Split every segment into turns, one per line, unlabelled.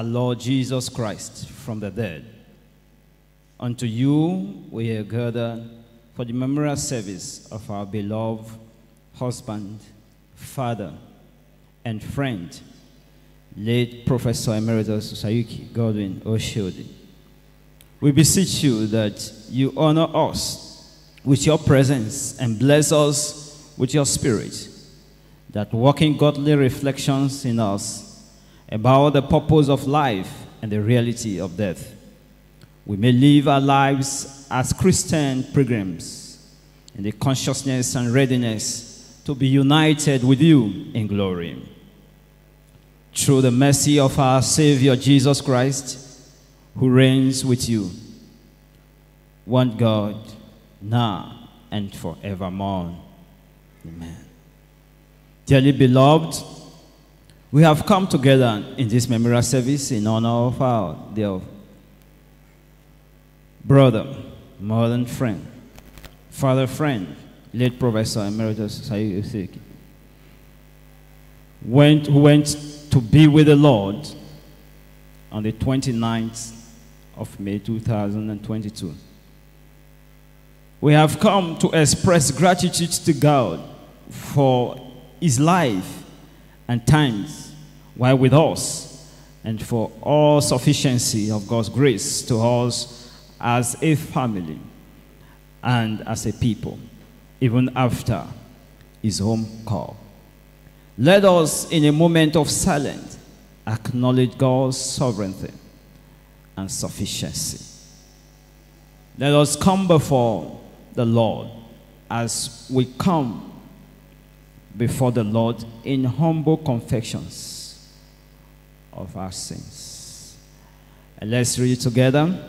Lord Jesus Christ from the dead. Unto you we are gathered for the memorial service of our beloved husband, father, and friend, late Professor Emeritus Sayuki Godwin Oshiodi. We beseech you that you honor us with your presence and bless us with your spirit, that working godly reflections in us about the purpose of life and the reality of death, we may live our lives as Christian pilgrims in the consciousness and readiness to be united with you in glory. Through the mercy of our Savior Jesus Christ, who reigns with you, one God, now and forevermore. Amen. Dearly beloved, we have come together in this memorial service in honor of our dear brother, mother and friend, father friend, late Professor Emeritus Sayuki, who went to be with the Lord on the 29th of May 2022. We have come to express gratitude to God for his life and times while with us, and for all sufficiency of God's grace to us as a family and as a people, even after his home call. Let us, in a moment of silence, acknowledge God's sovereignty and sufficiency. Let us come before the Lord as we come before the Lord in humble confessions of our sins. And let's read it together.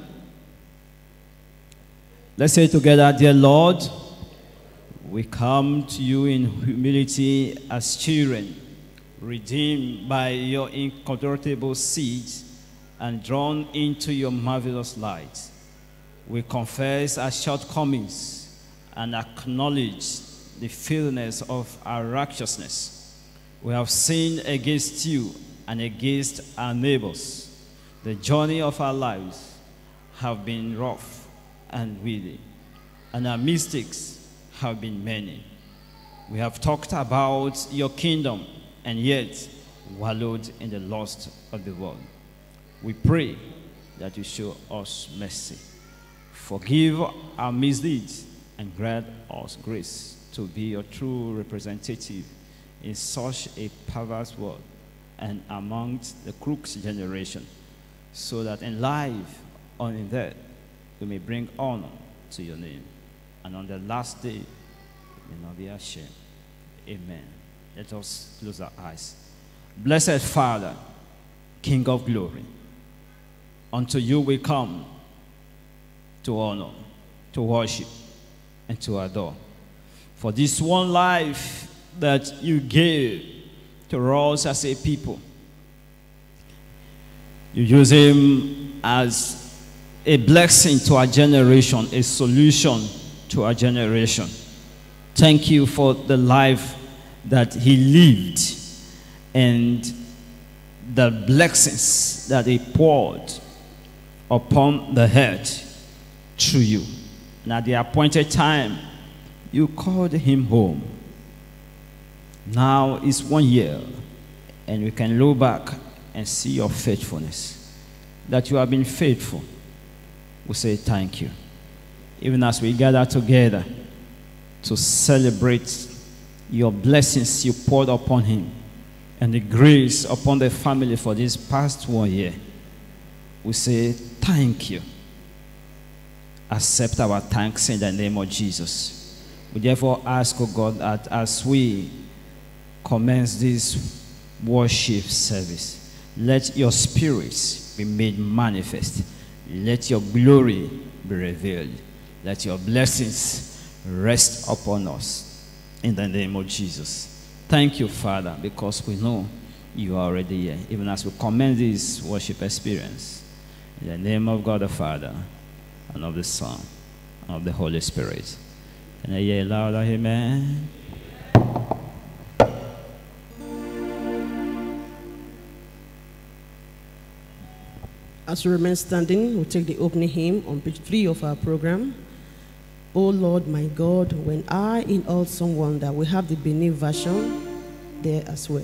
Let's say together, dear Lord, we come to you in humility as children, redeemed by your incorruptible seed and drawn into your marvelous light. We confess our shortcomings and acknowledge the filthiness of our righteousness. We have sinned against you and against our neighbors. The journey of our lives have been rough and weary, and our mistakes have been many. We have talked about your kingdom and yet wallowed in the lust of the world. We pray that you show us mercy. Forgive our misdeeds and grant us grace to be your true representative in such a perverse world and amongst the crooks generation, so that in life or in death we may bring honor to your name, and on the last day we may not be ashamed. Amen. Let us close our eyes. Blessed Father, King of glory, unto you we come to honor, to worship, and to adore. For this one life that you gave to us as a people, you use him as a blessing to our generation, a solution to our generation. Thank you for the life that he lived and the blessings that he poured upon the earth through you. And at the appointed time, you called him home. Now it's 1 year, and we can look back and see your faithfulness, that you have been faithful. We say thank you. Even as we gather together to celebrate your blessings you poured upon him and the grace upon the family for this past 1 year, we say thank you. Accept our thanks in the name of Jesus. We therefore ask, O God, that as we commence this worship service, let your spirits be made manifest. Let your glory be revealed. Let your blessings rest upon us in the name of Jesus. Thank you, Father, because we know you are already here, even as we commence this worship experience. In the name of God the Father, and of the Son, and of the Holy Spirit. Can I hear louder, amen?
As we remain standing, we'll take the opening hymn on page 3 of our program. O Lord my God, when I in awesome wonder, we have the Benin version there as well.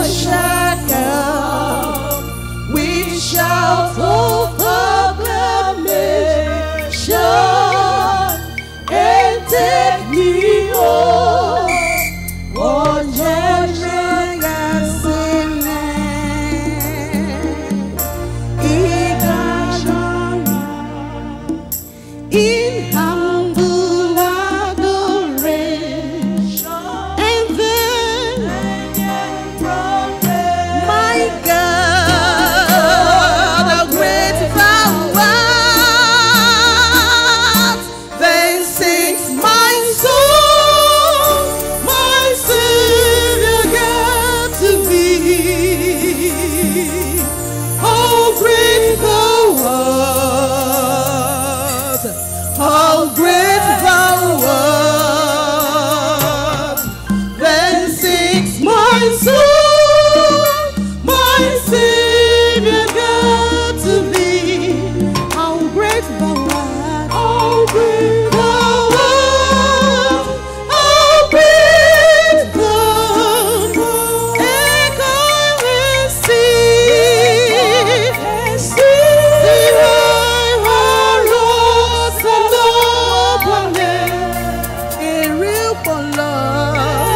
shall come with shouts of acclamation.
my soul, my Savior God to thee. How great thou art, how great thou art, how great thou art. Echo and see, see high rose and open a real love.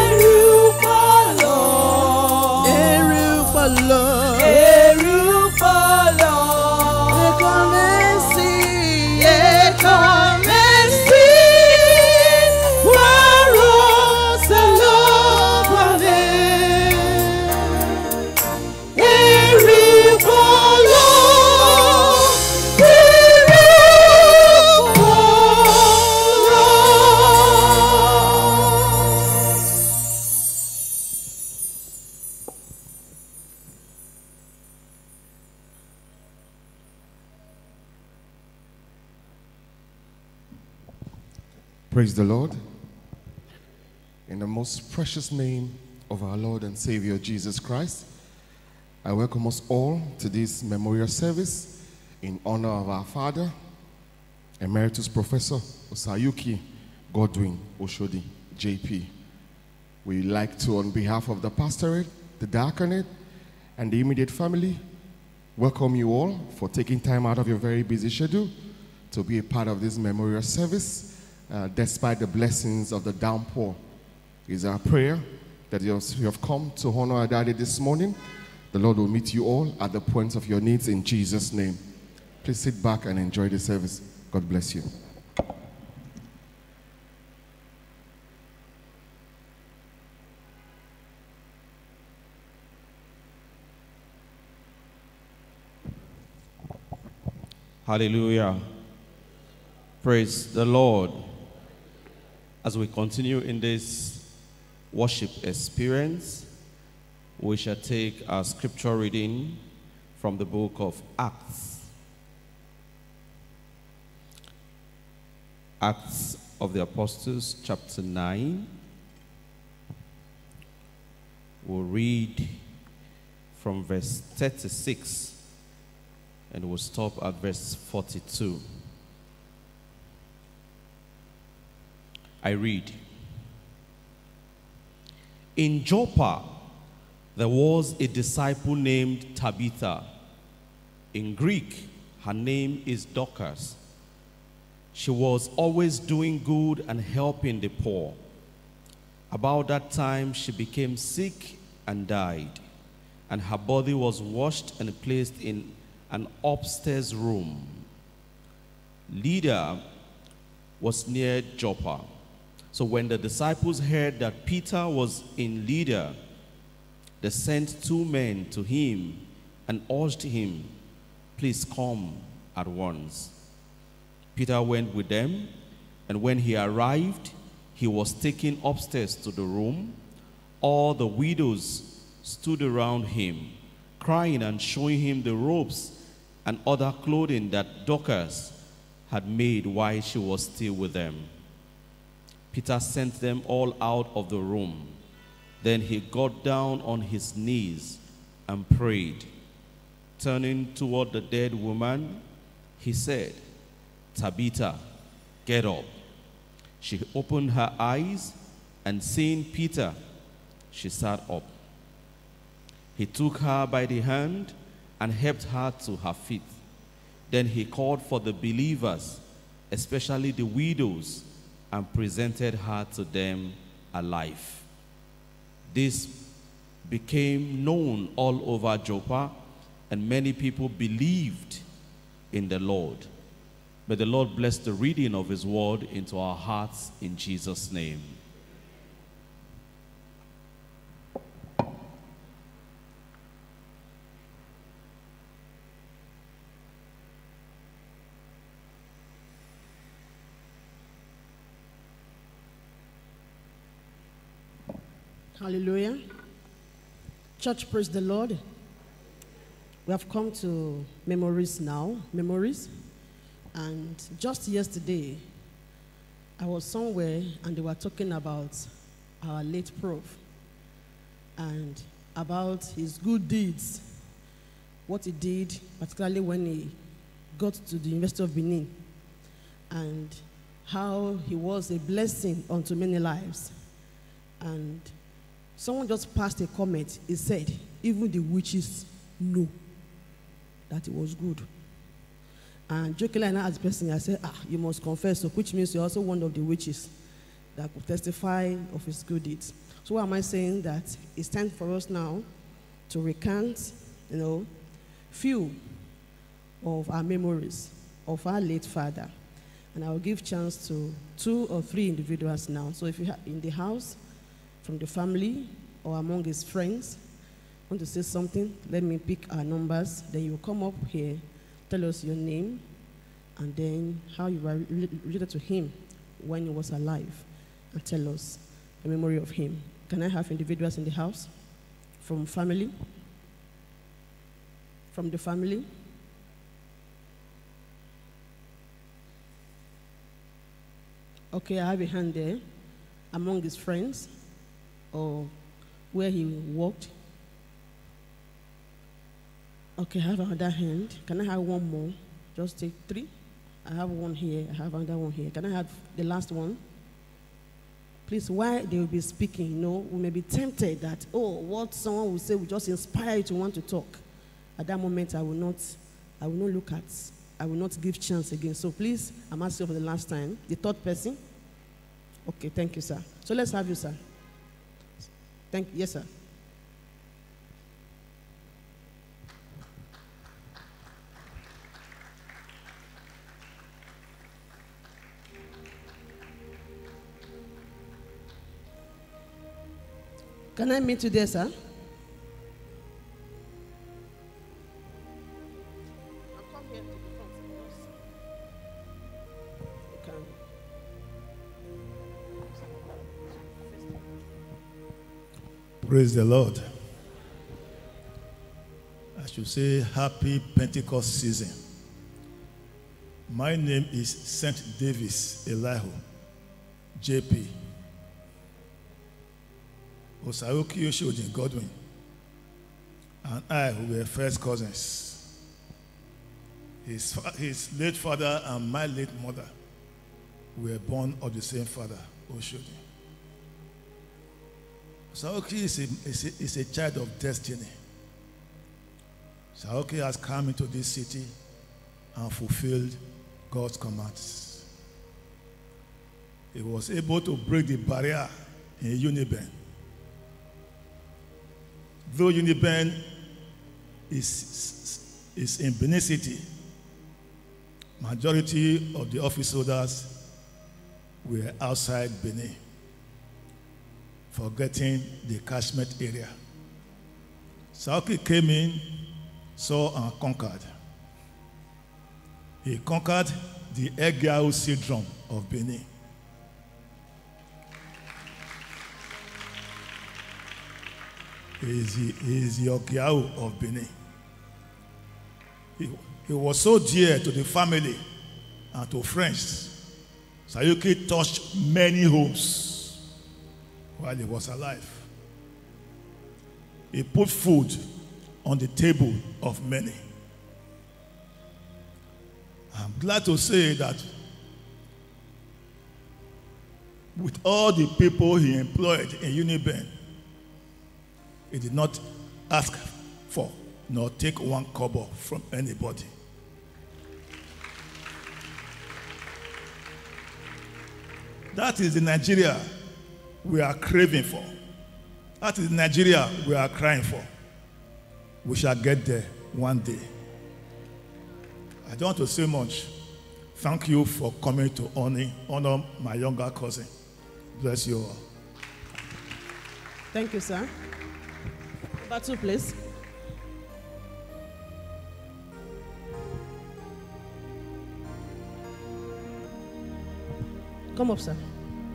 Praise the Lord. In the most precious name of our Lord and Savior Jesus Christ, I welcome us all to this memorial service in honor of our Father, Emeritus Professor Osayuki Godwin Oshodi, JP. We'd like to, on behalf of the pastorate, the diaconate, and the immediate family, welcome you all for taking time out of your very busy schedule to be a part of this memorial service. Despite the blessings of the downpour. It is our prayer that you have come to honor our daddy this morning. The Lord will meet you all at the point of your needs in Jesus' name. Please sit back and enjoy the service. God bless you.
Hallelujah. Praise the Lord. As we continue in this worship experience, we shall take our scripture reading from the book of Acts. Acts of the Apostles, chapter 9. We'll read from verse 36 and we'll stop at verse 42. I read, in Joppa, there was a disciple named Tabitha. In Greek, her name is Dorcas. She was always doing good and helping the poor. About that time, she became sick and died, and her body was washed and placed in an upstairs room. Lydda was near Joppa. So when the disciples heard that Peter was in Lydda, they sent 2 men to him and urged him, please come at once. Peter went with them, and when he arrived, he was taken upstairs to the room. All the widows stood around him, crying and showing him the robes and other clothing that Dorcas had made while she was still with them. Peter sent them all out of the room. Then he got down on his knees and prayed. Turning toward the dead woman, he said, Tabitha, get up. She opened her eyes, and seeing Peter, she sat up. He took her by the hand and helped her to her feet. Then he called for the believers, especially the widows, and presented her to them alive. This became known all over Joppa, and many people believed in the Lord. May the Lord bless the reading of his word into our hearts in Jesus' name.
Hallelujah. Church, praise the Lord. We have come to memories now. Memories. And just yesterday, I was somewhere and they were talking about our late prof. and about his good deeds, what he did, particularly when he got to the University of Benin, and how he was a blessing unto many lives. And someone just passed a comment. He said, even the witches know that it was good. And jokingly, I asked the person, I said, you must confess, so which means you're also one of the witches that could testify of his good deeds. So why am I saying that? It's time for us now to recount, few of our memories of our late father. And I will give chance to 2 or 3 individuals now. So if you are in the house, from the family, or among his friends, want to say something, let me pick our numbers. Then you come up here, tell us your name, and then how you were related to him when he was alive, and tell us a memory of him. Can I have individuals in the house? From family? From the family? Okay, I have a hand there. Among his friends, or where he worked. Okay, I have another hand. Can I have one more? Just take 3. I have one here. I have another one here. Can I have the last one? Please, while they will be speaking, we may be tempted that, what someone will say will just inspire you to want to talk. At that moment, I will not give chance again. So please, I'm asking for the last time. The 3rd person. Okay, thank you, sir. So let's have you, sir. Yes, sir. Can I meet you there, sir? I'll come here to the front. You can.
Praise the Lord. I should say happy Pentecost season. My name is St. Davis Elihu, JP. Osaoki Oshodi Godwin and I, who were first cousins. His late father and my late mother were born of the same father, Oshodi. Osaoki is a child of destiny. Osaoki has come into this city and fulfilled God's commands. He was able to break the barrier in Uniben. Though Uniben is in Benin City, majority of the office holders were outside Benin, forgetting the catchment area. Osaoki came in, saw and conquered. He conquered the Egiao syndrome of Benin. He is the Ogiao of Benin. He was so dear to the family and to friends. Osaoki touched many homes while he was alive. He put food on the table of many. I'm glad to say that with all the people he employed in Uniben, he did not ask for nor take one kobo from anybody. That is the Nigeria we are craving for. That is the Nigeria we are crying for. We shall get there one day. I don't want to say much. Thank you for coming to honor my younger cousin. Bless you all.
Thank you, sir. Number 2, please. Come up, sir.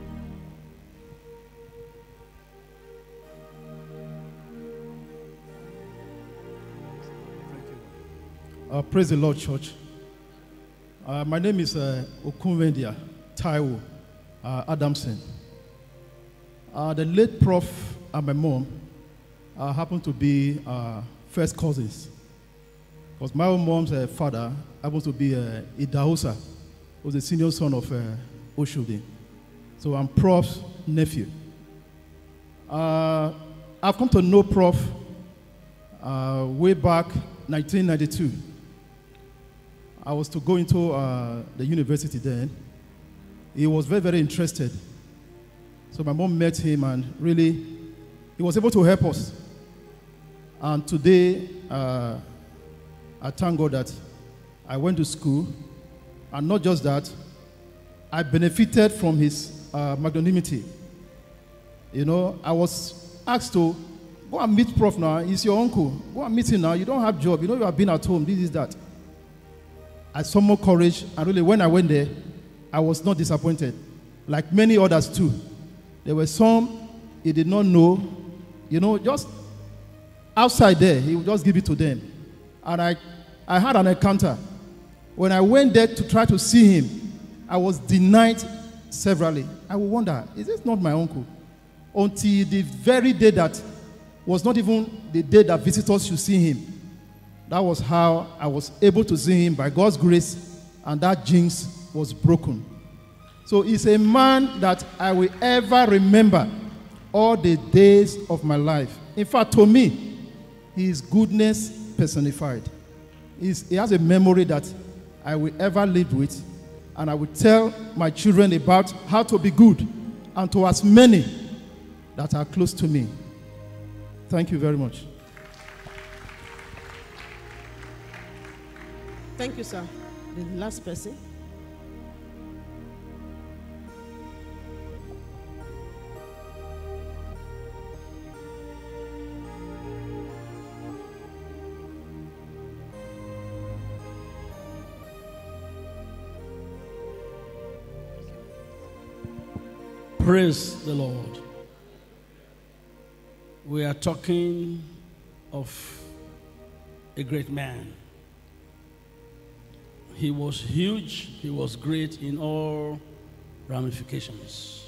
Praise the Lord, church. My name is Okunvendia Taiwo Adamson. The late Prof and my mom happen to be first cousins. Because my own mom's father happens to be Idahosa, who was the senior son of Oshodi. So I'm Prof's nephew. I've come to know Prof way back 1992. I was to go into the university then. He was very, very interested. So my mom met him and really, he was able to help us. And today, I thank God that I went to school, and not just that, I benefited from his magnanimity. You know, I was asked to go and meet Prof now. He's your uncle. Go and meet him now. You don't have a job. You know you have been at home. This is that. I summoned courage, and really when I went there, I was not disappointed. Like many others too. There were some he did not know. You know, just outside there, he would just give it to them. And I had an encounter. When I went there to try to see him, I was denied severally. I would wonder, is this not my uncle? Until the very day that was not even the day that visitors should see him. That was how I was able to see him by God's grace, and that jinx was broken. So he's a man that I will ever remember all the days of my life. In fact, to me, he is goodness personified. He has a memory that I will ever live with, and I will tell my children about how to be good, and to as many that are close to me. Thank you very much.
Thank you, sir. The last person.
Praise the Lord. We are talking of a great man. He was huge, he was great in all ramifications.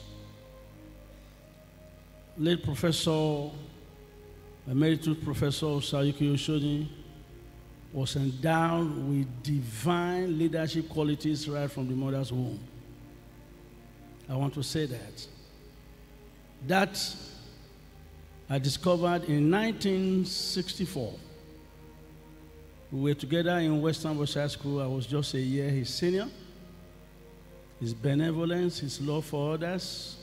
Late Professor, Emeritus Professor Sayuki Oshodi was endowed with divine leadership qualities right from the mother's womb. I want to say that. That I discovered in 1964. We were together in Western West High School. I was just a year his senior. His benevolence, his love for others,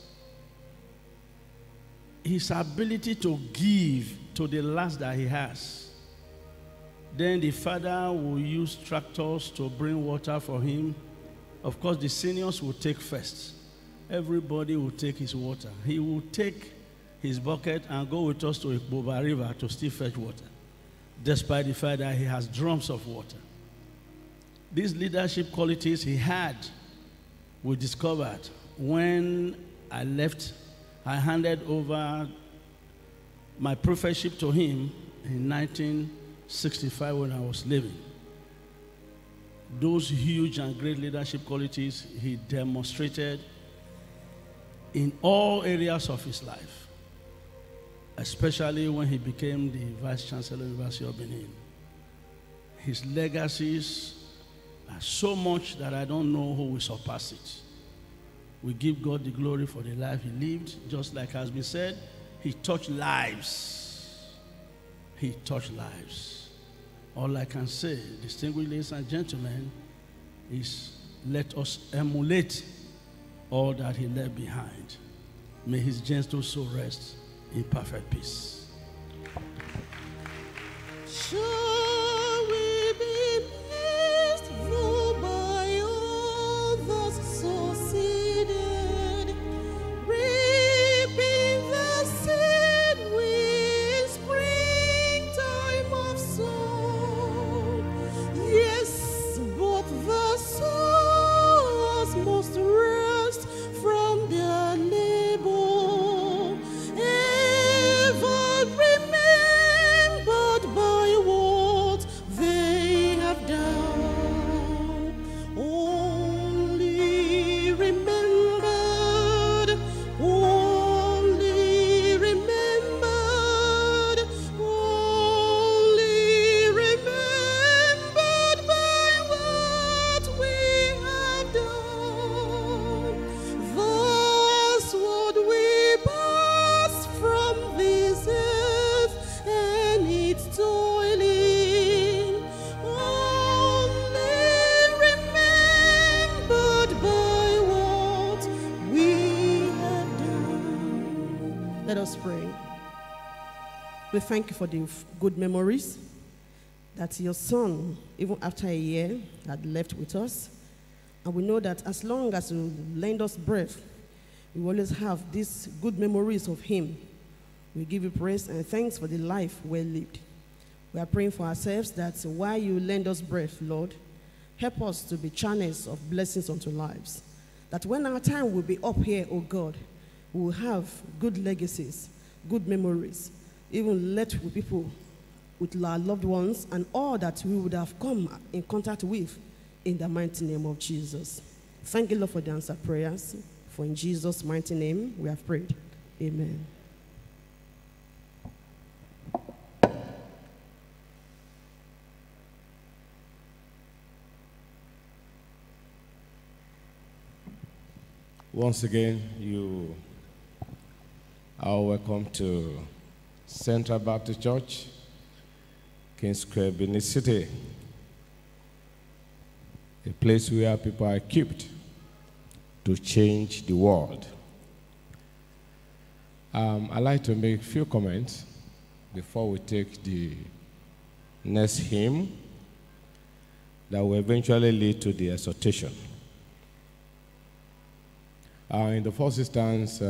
his ability to give to the last that he has. Then the father will use tractors to bring water for him. Of course, the seniors will take first. Everybody will take his water. He will take his bucket and go with us to Ikboba River to still fetch water, despite the fact that he has drums of water. These leadership qualities he had, we discovered when I left. I handed over my professorship to him in 1965 when I was leaving. Those huge and great leadership qualities he demonstrated in all areas of his life, especially when he became the Vice Chancellor of the University of Benin. His legacies are so much that I don't know who will surpass it. We give God the glory for the life he lived. Just like has been said, he touched lives. He touched lives. All I can say, distinguished ladies and gentlemen, is let us emulate all that he left behind. May his gentle soul rest in perfect peace.
Shall we be missed by others succeeded, reaping the seed with springtime of song? Yes, but the souls must rest from their labor, ever remembered by one. us pray. We thank you for the good memories that your son, even after a year, had left with us. And we know that as long as you lend us breath, we always have these good memories of him. We give you praise and thanks for the life well lived. We are praying for ourselves that while you lend us breath, Lord, help us to be channels of blessings unto lives. That when our time will be up here, oh God, we will have good legacies, good memories, even left with people, with our loved ones, and all that we would have come in contact with in the mighty name of Jesus. Thank you, Lord, for the answered prayers. For in Jesus' mighty name we have prayed. Amen.
Once again, you are welcome to Central Baptist Church, Kings Square, Benin City, a place where people are equipped to change the world. I'd like to make a few comments before we take the next hymn that will eventually lead to the exhortation. In the first instance,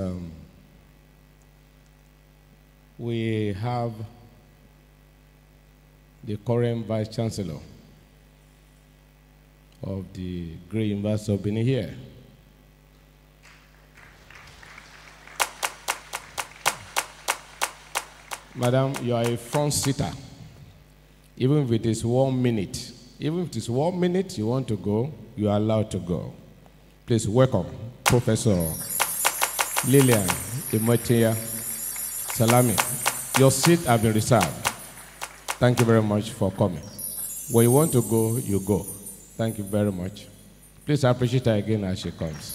we have the current Vice Chancellor of the Great University of Benin here. Madam, you are a front seater. Even if it is 1 minute, even if it is 1 minute you want to go, you are allowed to go. Please welcome Professor Lillian Imotia Salami. Your seat has been reserved. Thank you very much for coming. Where you want to go, you go. Thank you very much. Please appreciate her again as she comes.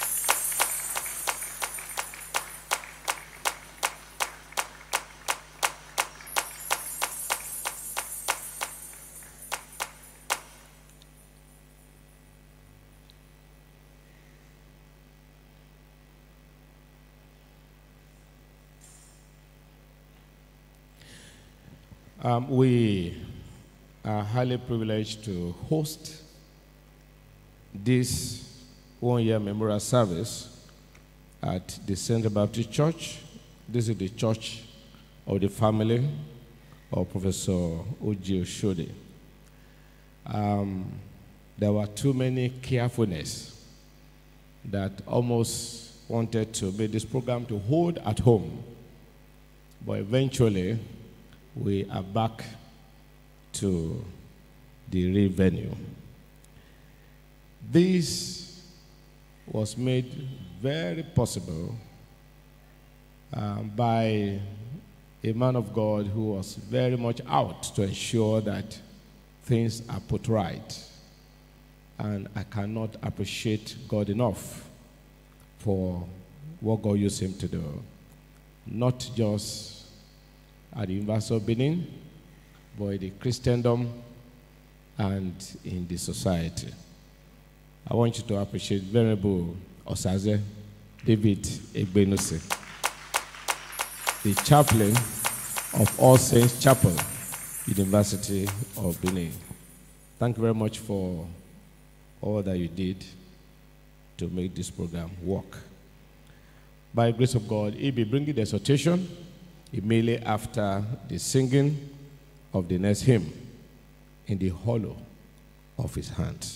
We are highly privileged to host this one-year memorial service at the Central Baptist Church. This is the church of the family of Professor O.J. Oshode. There were too many carefulness that almost wanted to make this program to hold at home, but eventually we are back to the real venue. This was made very possible by a man of God who was very much out to ensure that things are put right. And I cannot appreciate God enough for what God used him to do. Not just at the University of Benin, but in the Christendom and in the society. I want you to appreciate Venerable Osaze David Egbenose, the chaplain of All Saints Chapel, University of Benin. Thank you very much for all that you did to make this program work. By the grace of God, he'll be bringing the exhortation immediately after the singing of the next hymn in the hollow of his hands.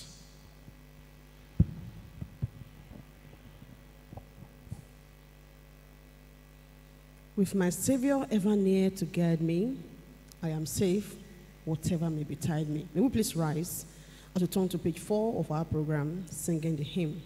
With my Savior ever near to guide me, I am safe, whatever may betide me. May we please rise as we turn to page 4 of our program, singing the hymn.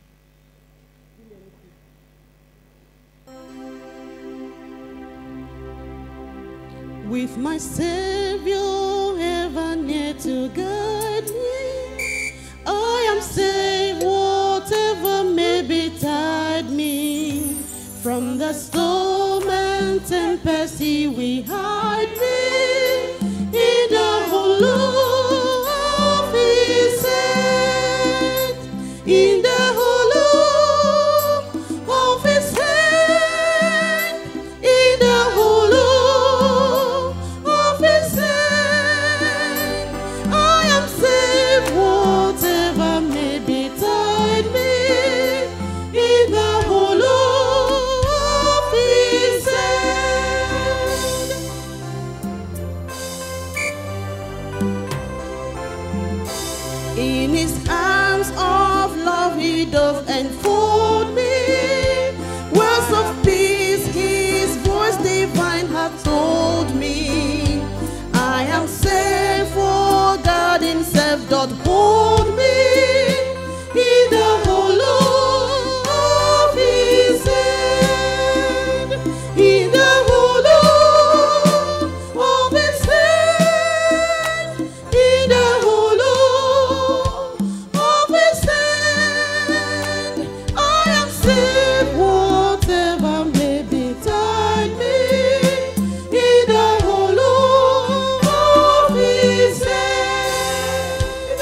With my Savior ever near to guide me, I am safe, whatever may betide me. From the storm and tempest he will hide me in the hollow of his hand, in the hollow of his hand, told me, I am safe, for God himself doth hold me in the hollow of his hand, in the hollow of his hand, in the hollow of his hand. I am safe, whatever may betide me, in the hollow of his hand.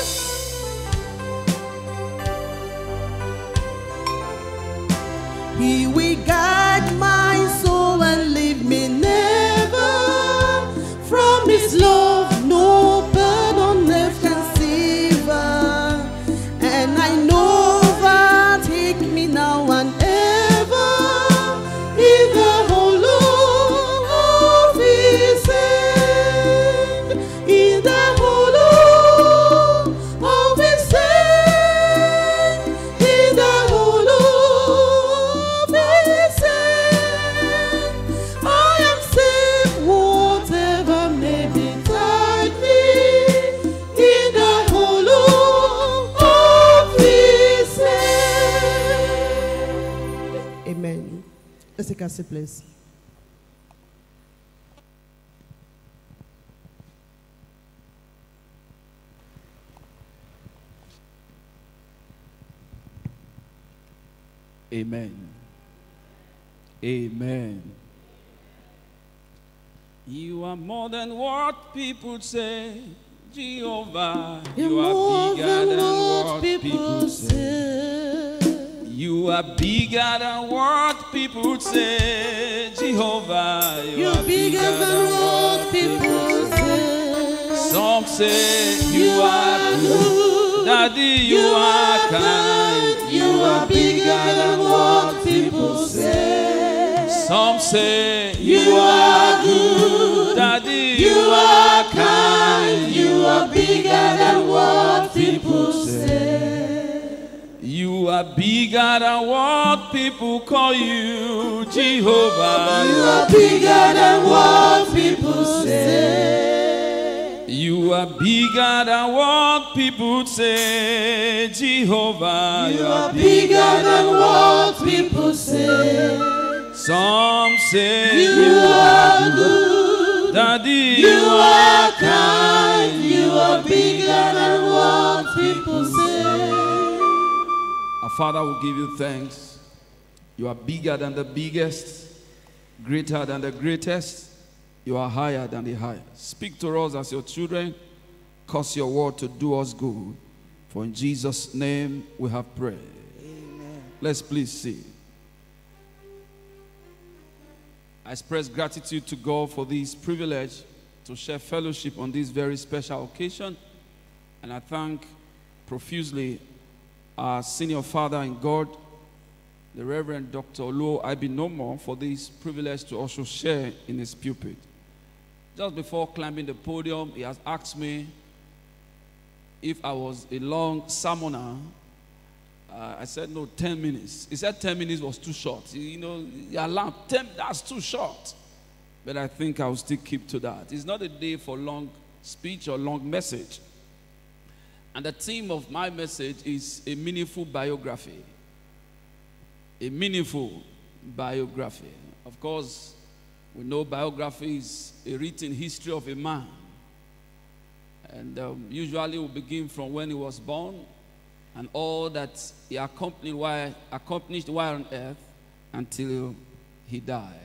He will guide my soul and leave me never. From his love no bird on earth can sever. And I know that he keep me now and ever in the hollow of his hand, in the hollow of his hand, in the hollow of his hand. I am safe, whatever may betide me, in the hollow of his hand. Amen. Let's take a seat, please.
Amen. Amen. You are more than what people say, Jehovah. You are bigger than what people say. You are bigger than what people say, Jehovah. You are bigger than what people say. Some say you are good, Daddy. You are kind. You are bigger than what people say. Some say you are good, Daddy. You are kind. You are bigger than what people say. You are bigger than what people call you, Jehovah. You are bigger than what people say. You are bigger than what people say, Jehovah. You are bigger than what people say. Some say you are good, Daddy. You are kind. You are bigger than what people say. Our Father will give you thanks. You are bigger than the biggest, greater than the greatest. You are higher than the highest. Speak to us as your children. Cause your word to do us good. For in Jesus' name we have prayed. Amen. Let's please see. I express gratitude to God for this privilege to share fellowship on this very special occasion. And I thank profusely our senior father in God, the Reverend Dr. Oluo Ibinomo, for this privilege to also share in his pulpit. Just before climbing the podium, he has asked me if I was a long sermoner. I said, no, 10 minutes. He said 10 minutes was too short. You know, the alarm, 10, that's too short. But I think I will still keep to that. It's not a day for long speech or long message. And the theme of my message is a meaningful biography. A meaningful biography. Of course, we know biography is a written history of a man. And usually we begin from when he was born and all that he accomplished while on earth until he died.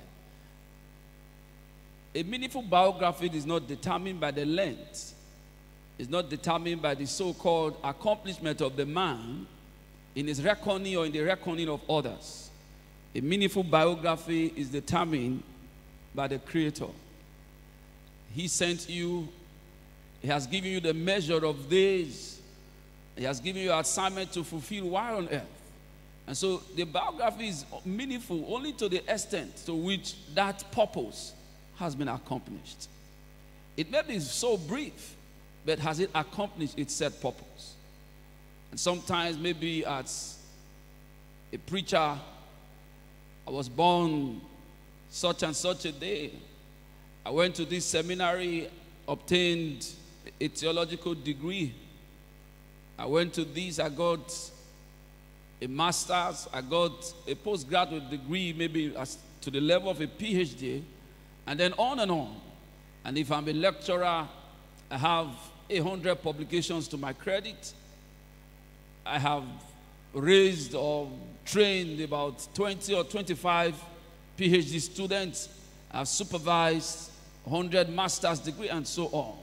A meaningful biography is not determined by the length. It's not determined by the so-called accomplishment of the man in his reckoning or in the reckoning of others. A meaningful biography is determined by the Creator. He sent you. He has given you the measure of days. He has given you an assignment to fulfill while on earth. And so the biography is meaningful only to the extent to which that purpose has been accomplished. It may be so brief, but has it accomplished its set purpose? And sometimes maybe as a preacher, I was born such and such a day.
I went to this seminary, obtained a theological degree. I went to this, I got a master's, I got a postgraduate degree, maybe to the level of a PhD, and then on and on. And if I'm a lecturer, I have 100 publications to my credit. I have raised or trained about 20 or 25 PhD students. I've supervised 100 master's degree and so on.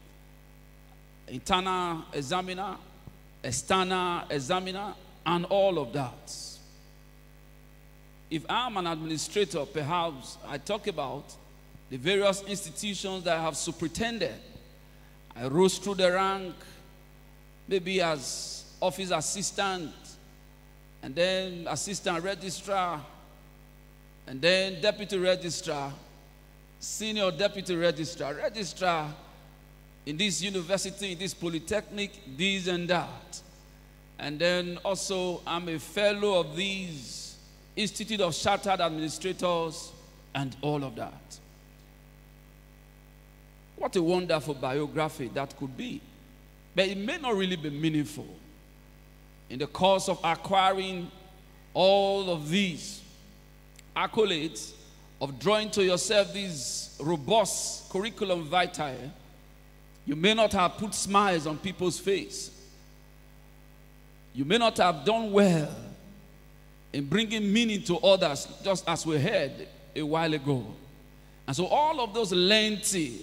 Internal examiner, external examiner, and all of that. If I'm an administrator, perhaps I talk about the various institutions that I have superintended. I rose through the rank, maybe as office assistant, and then assistant registrar, and then deputy registrar, senior deputy registrar, registrar in this university, in this polytechnic, this and that. And then also I'm a fellow of these Institute of Chartered Administrators and all of that. What a wonderful biography that could be. But it may not really be meaningful. In the course of acquiring all of these accolades, of drawing to yourself this robust curriculum vitae, you may not have put smiles on people's face. You may not have done well in bringing meaning to others, just as we heard a while ago. And so all of those lengthy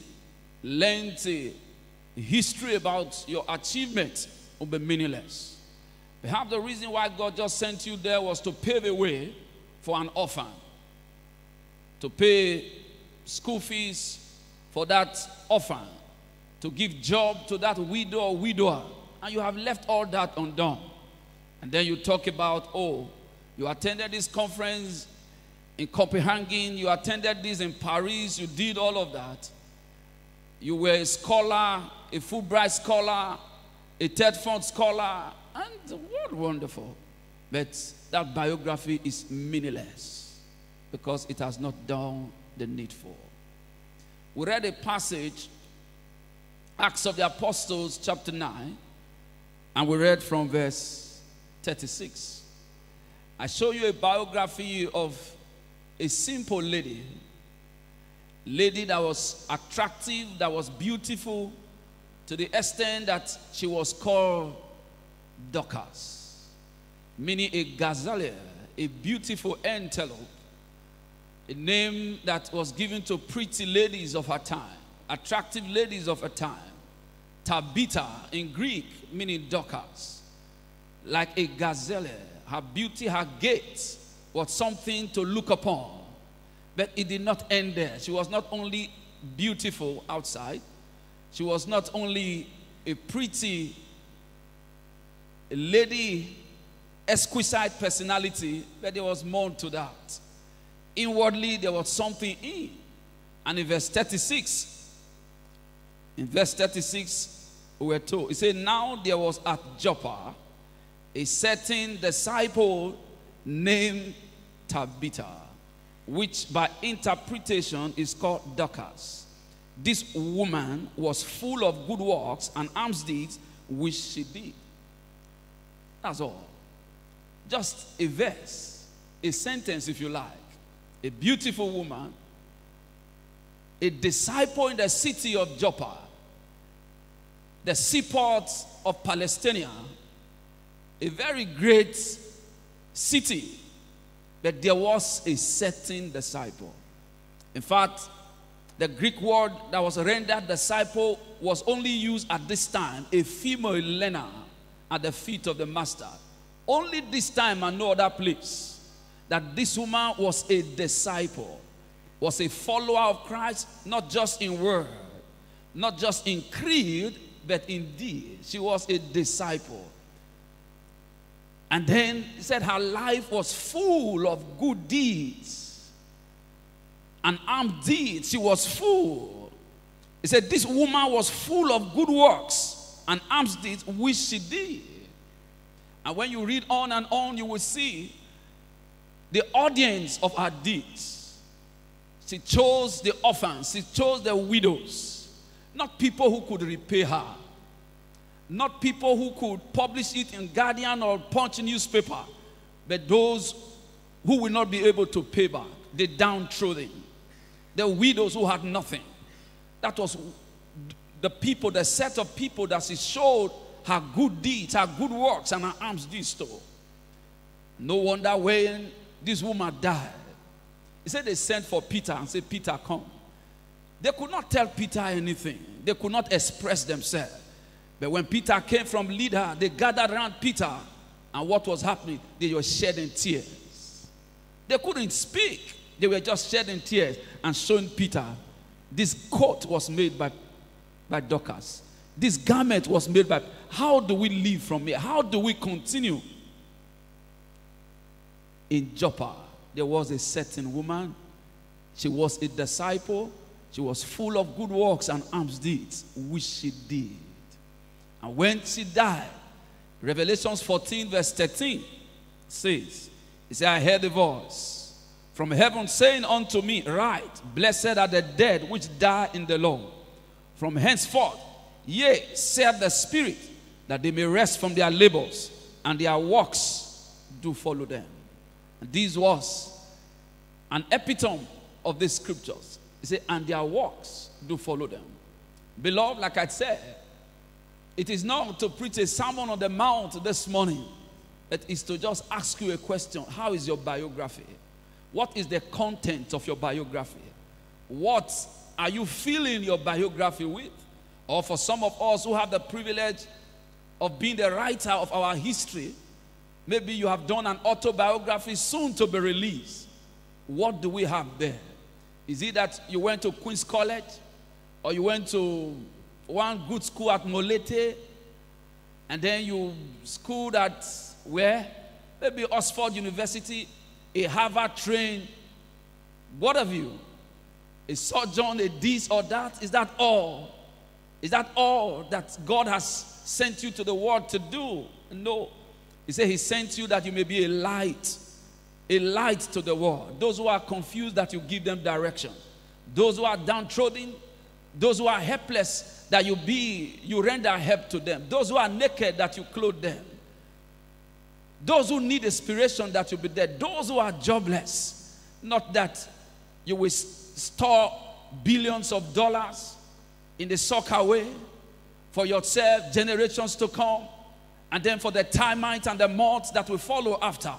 history about your achievement will be meaningless. Perhaps the reason why God just sent you there was to pave a way for an orphan, to pay school fees for that orphan, to give job to that widow or widower, and you have left all that undone. And then you talk about, oh, you attended this conference in Copenhagen, you attended this in Paris, you did all of that. You were a scholar, a Fulbright scholar, a Ted Ford scholar, and what wonderful. But that biography is meaningless because it has not done the needful. We read a passage, Acts of the Apostles, chapter 9, and we read from verse 36. I show you a biography of a simple lady that was attractive, that was beautiful, to the extent that she was called Dorcas, meaning a gazelle, a beautiful antelope, a name that was given to pretty ladies of her time, attractive ladies of her time. Tabitha in Greek, meaning Dorcas, like a gazelle. Her beauty, her gait was something to look upon. But it did not end there. She was not only beautiful outside, she was not only a pretty lady, exquisite personality, but there was more to that. Inwardly, there was something in. And in verse 36, we were told, it said, now there was at Joppa a certain disciple named Tabitha, which by interpretation is called Dorcas. This woman was full of good works and alms deeds which she did. That's all. Just a verse, a sentence if you like. A beautiful woman, a disciple in the city of Joppa, the seaport of Palestine, a very great city, but there was a certain disciple. In fact, the Greek word that was rendered disciple was only used at this time, a female learner at the feet of the master. Only this time and no other place that this woman was a disciple, was a follower of Christ, not just in word, not just in creed, but in deed. She was a disciple. And then he said her life was full of good deeds and armed deeds. She was full. He said this woman was full of good works and armed deeds which she did. And when you read on and on, you will see the audience of her deeds. She chose the orphans. She chose the widows. Not people who could repay her. Not people who could publish it in Guardian or Punch newspaper. But those who will not be able to pay back. The downtrodden. The widows who had nothing. That was the people, the set of people that she showed her good deeds, her good works, and her alms deeds to. No wonder when this woman died, he said they sent for Peter and said, Peter, come. They could not tell Peter anything. They could not express themselves. But when Peter came from Lydda, they gathered around Peter. And what was happening? They were shedding tears. They couldn't speak. They were just shedding tears and showing Peter, this coat was made by Dorcas. This garment was made by... How do we live from here? How do we continue? In Joppa, there was a certain woman. She was a disciple. She was full of good works and alms deeds, which she did. And when she died, Revelations 14 verse 13 says, he said, I heard a voice from heaven saying unto me, write, blessed are the dead which die in the Lord. From henceforth, yea, saith the Spirit, that they may rest from their labors, and their works do follow them. And this was an epitome of the scriptures. He said, and their works do follow them. Beloved, like I said, it is not to preach a sermon on the mount this morning. It is to just ask you a question. How is your biography? What is the content of your biography? What are you filling your biography with? Or for some of us who have the privilege of being the writer of our history, maybe you have done an autobiography soon to be released. What do we have there? Is it that you went to Queen's College? Or you went to one good school at Molete? And then you schooled at where? Maybe Oxford University, a Harvard trained. What have you? A sojourn, a this or that? Is that all? Is that all that God has sent you to the world to do? No. He said he sent you that you may be a light to the world. Those who are confused, that you give them direction. Those who are downtrodden, those who are helpless, that you render help to them. Those who are naked, that you clothe them. Those who need inspiration, that you be there. Those who are jobless, not that you will store billions of dollars in the soccer way for yourself, generations to come, and then for the termites and the moths that will follow after.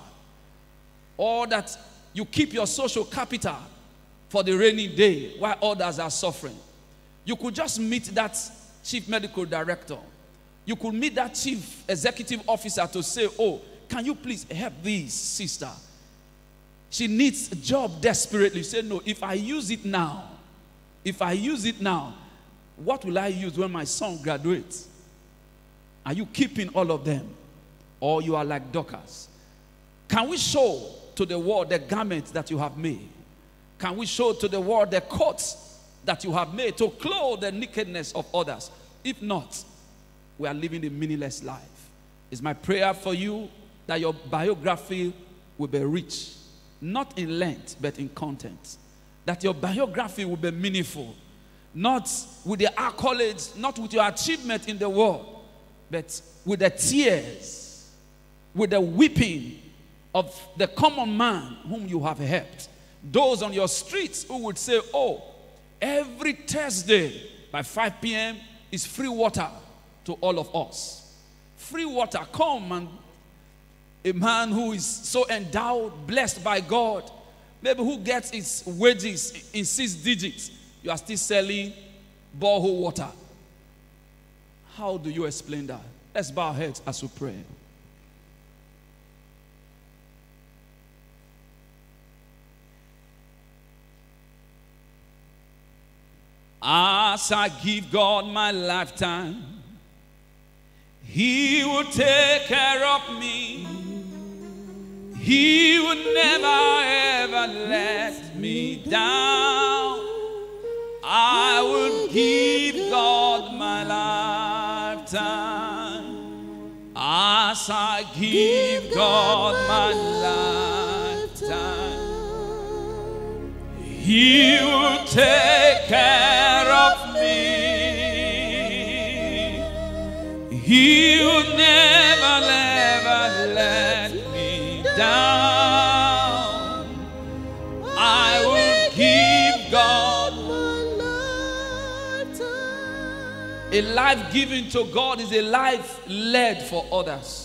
Or that you keep your social capital for the rainy day while others are suffering. You could just meet that chief medical director. You could meet that chief executive officer to say, oh, can you please help this sister? She needs a job desperately. You say, no, if I use it now, what will I use when my son graduates? Are you keeping all of them? Or you are like Dorcas? Can we show to the world the garments that you have made? Can we show to the world the coats that you have made to clothe the nakedness of others? If not, we are living a meaningless life. It's my prayer for you that your biography will be rich, not in length, but in content. That your biography will be meaningful, not with the accolades, not with your achievement in the world, but with the tears, with the weeping of the common man whom you have helped. Those on your streets who would say, oh, every Thursday by 5 p.m. is free water to all of us. Free water, come. And a man who is so endowed, blessed by God, maybe who gets his wages in 6 digits, you are still selling borehole water. How do you explain that? Let's bow our heads as we pray. As I give God my lifetime, He will take care of me. He will never ever let me down. I will give God my lifetime. As I give God my lifetime, He take care of me. He will never, never let me down. I will give God. A life given to God is a life led for others.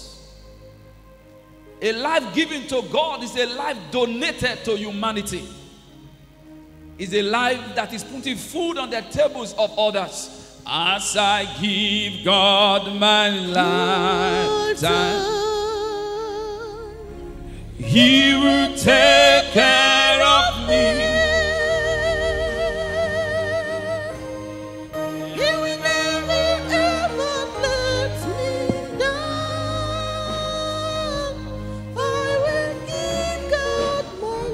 A life given to God is a life donated to humanity. Is a life that is putting food on the tables of others. As I give God my lifetime, He will take care of me.
He will never ever let me down. I will give God my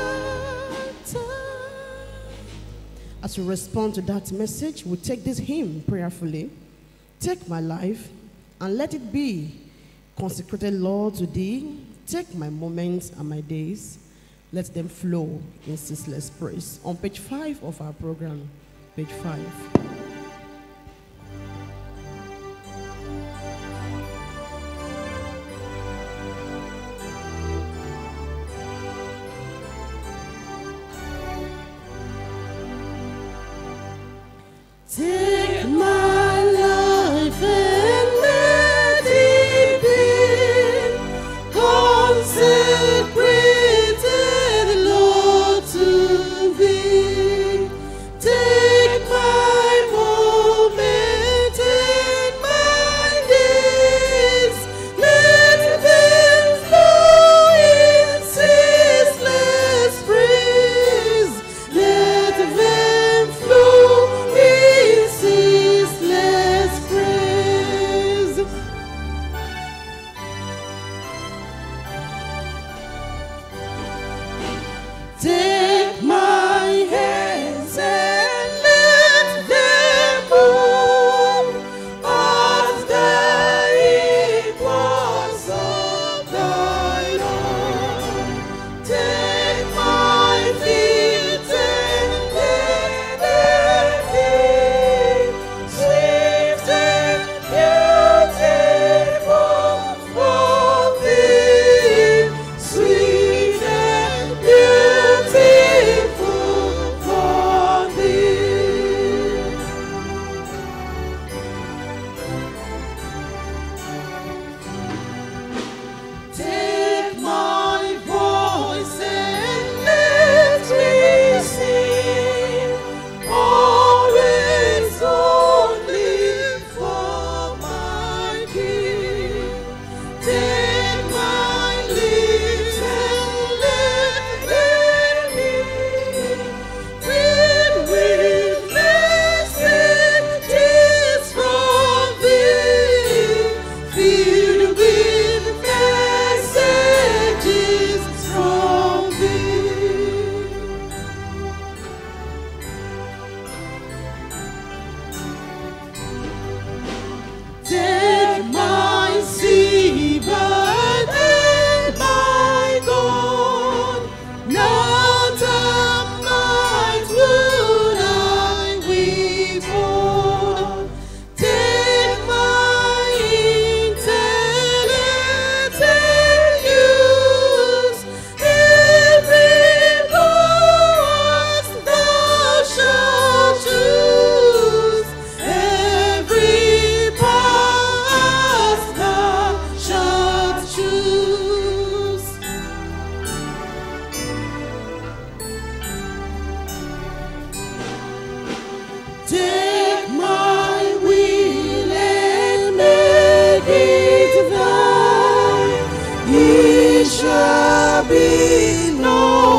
lifetime. As we respond to that message, we take this hymn prayerfully. Take my life and let it be consecrated, Lord, to Thee. Take my moments and my days. Let them flow in ceaseless praise. On page 5 of our program, page 5. Take my life and let it be consecrated, Lord, to Thee. Take my moment and my days. Let them flow in ceaseless praise. Let them flow in ceaseless praise. Take my hands and let them move as the equals of Thine own. Take my feet and let them be swift and beautiful for Thee, sweet and beautiful for Thee. Take my voice and let me sing, always only for my King. Take my lips and let them be filled with messages from Thee, filled with messages from Thee. Take my seabird and my gold, not a mite would I withhold. Take my intellect and use every part Thou shalt choose, every part Thou shalt choose. Take my will and make it Thine. It shall be no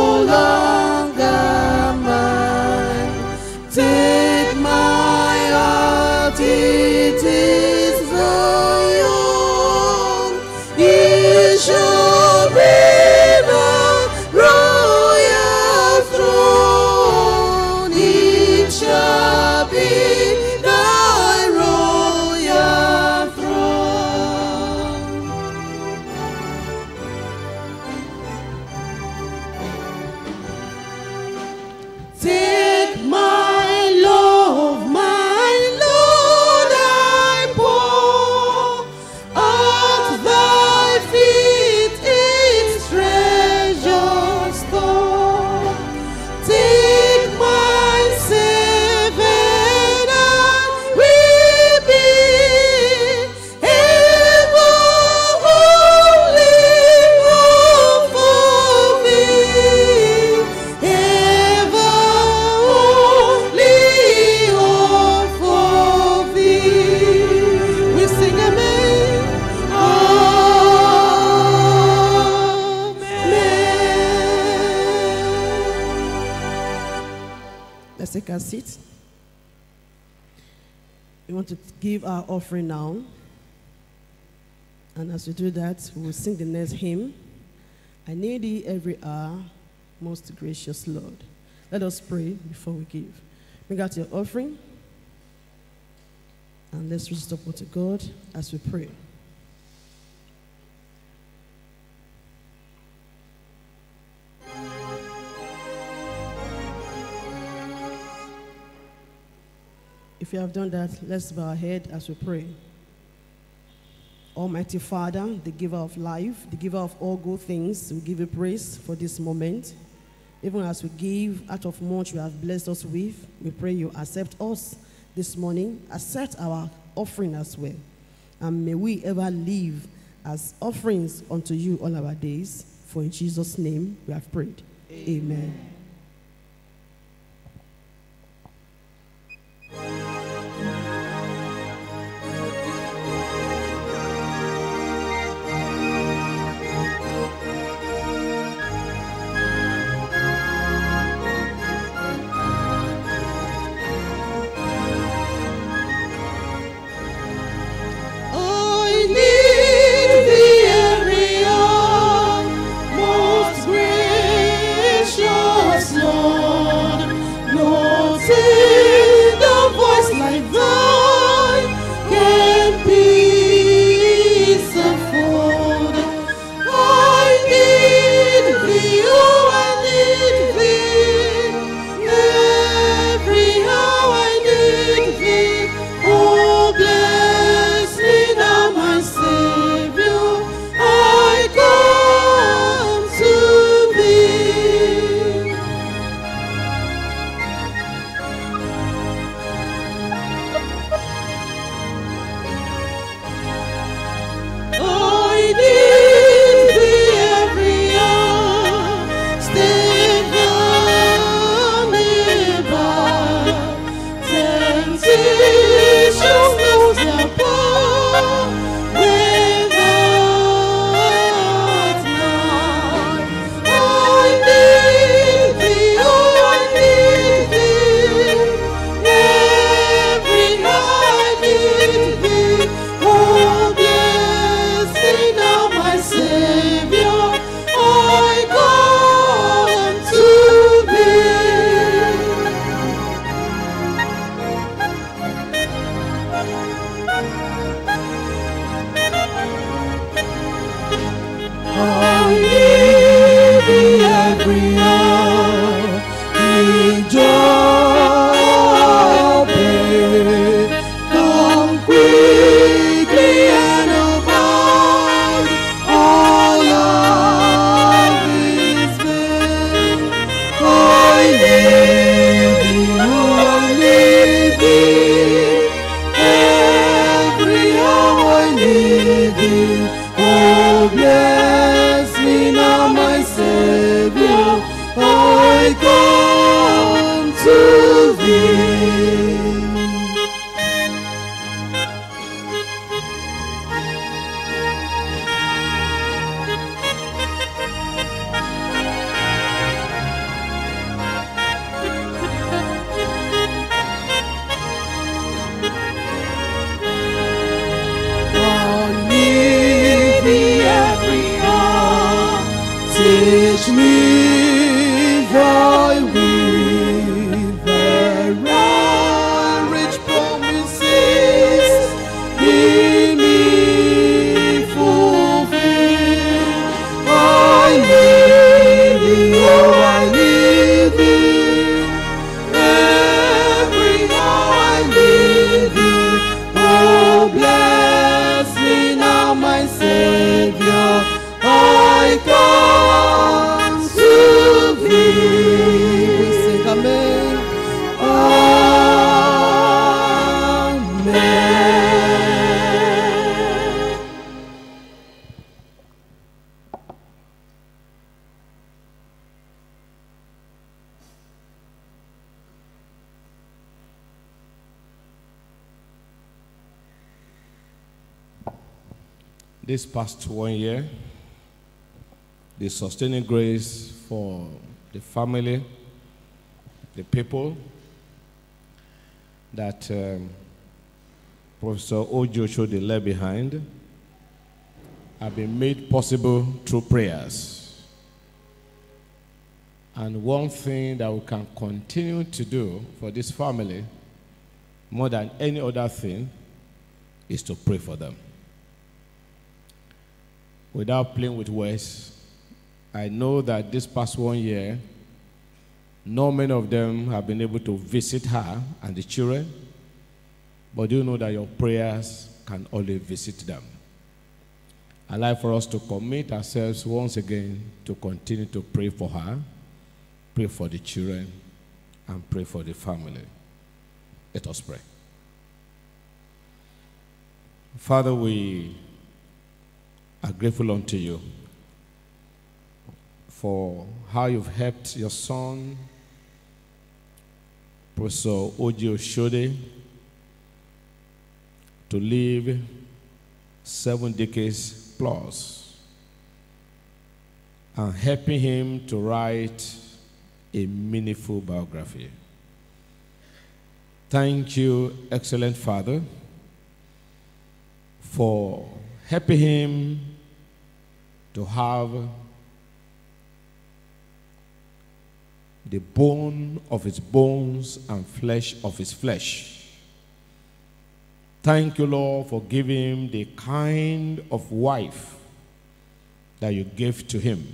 longer mine. Take my heart, it is Thy own. It shall be the royal throne. It shall be Thy royal throne. our seat. We want to give our offering now. And as we do that, we will sing the next hymn. I need thee every hour, most gracious Lord. Let us pray before we give. Bring out your offering. And let's reach up to God as we pray. If you have done that, let's bow our head as we pray. Almighty Father, the giver of life, the giver of all good things, we give you praise for this moment. Even as we give out of much you have blessed us with, we pray you accept us this morning, accept our offering as well. And may we ever live as offerings unto you all our days. For in Jesus' name we have prayed. Amen.
Teach me thy will, the rich promises in me fulfill. I need thee, oh I need thee, every hour I need thee. Oh bless me now my Savior, I come to thee. We sing amen. Amen.
This past 1 year, the sustaining grace for the family, the people, that Professor Ojo Shode left behind have been made possible through prayers. And one thing that we can continue to do for this family, more than any other thing, is to pray for them. Without playing with words, I know that this past 1 year, not many of them have been able to visit her and the children, but do you know that your prayers can always visit them? I'd like for us to commit ourselves once again to continue to pray for her, pray for the children, and pray for the family. Let us pray. Father, we are grateful unto you for how you've helped your son, Professor Ojo Shode, to live 7 decades plus, and helping him to write a meaningful biography. Thank you, excellent Father, for helping him to have the bone of his bones and flesh of his flesh. Thank you, Lord, for giving him the kind of wife that you gave to him.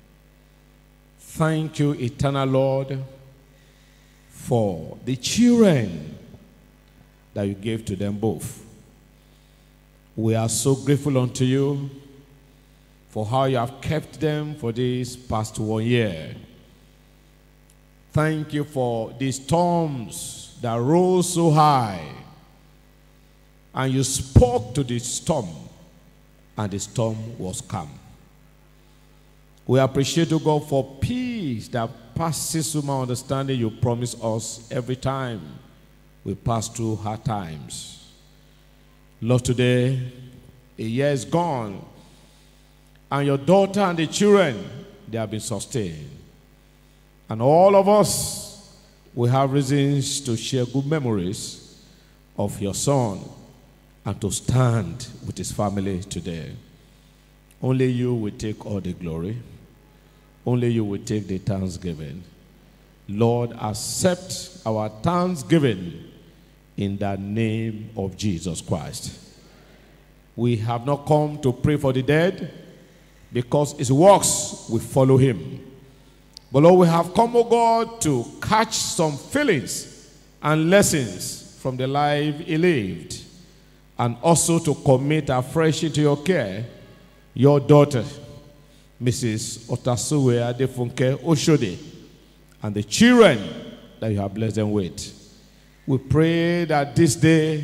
Thank you, eternal Lord, for the children that you gave to them both. We are so grateful unto you for how you have kept them for this past 1 year. Thank you for the storms that rose so high, and you spoke to the storm, and the storm was calm. We appreciate you, God, for peace that passes human understanding you promise us every time we pass through hard times. Lord, today, a year is gone, and your daughter and the children, they have been sustained. And all of us, we have reasons to share good memories of your son and to stand with his family today. Only you will take all the glory. Only you will take the thanksgiving. Lord, accept our thanksgiving in the name of Jesus Christ. We have not come to pray for the dead because his works will follow him. But Lord, we have come, O God, to catch some feelings and lessons from the life he lived, and also to commit afresh into your care your daughter, Mrs. Otasuwe Adefunke Oshode, and the children that you have blessed them with. We pray that this day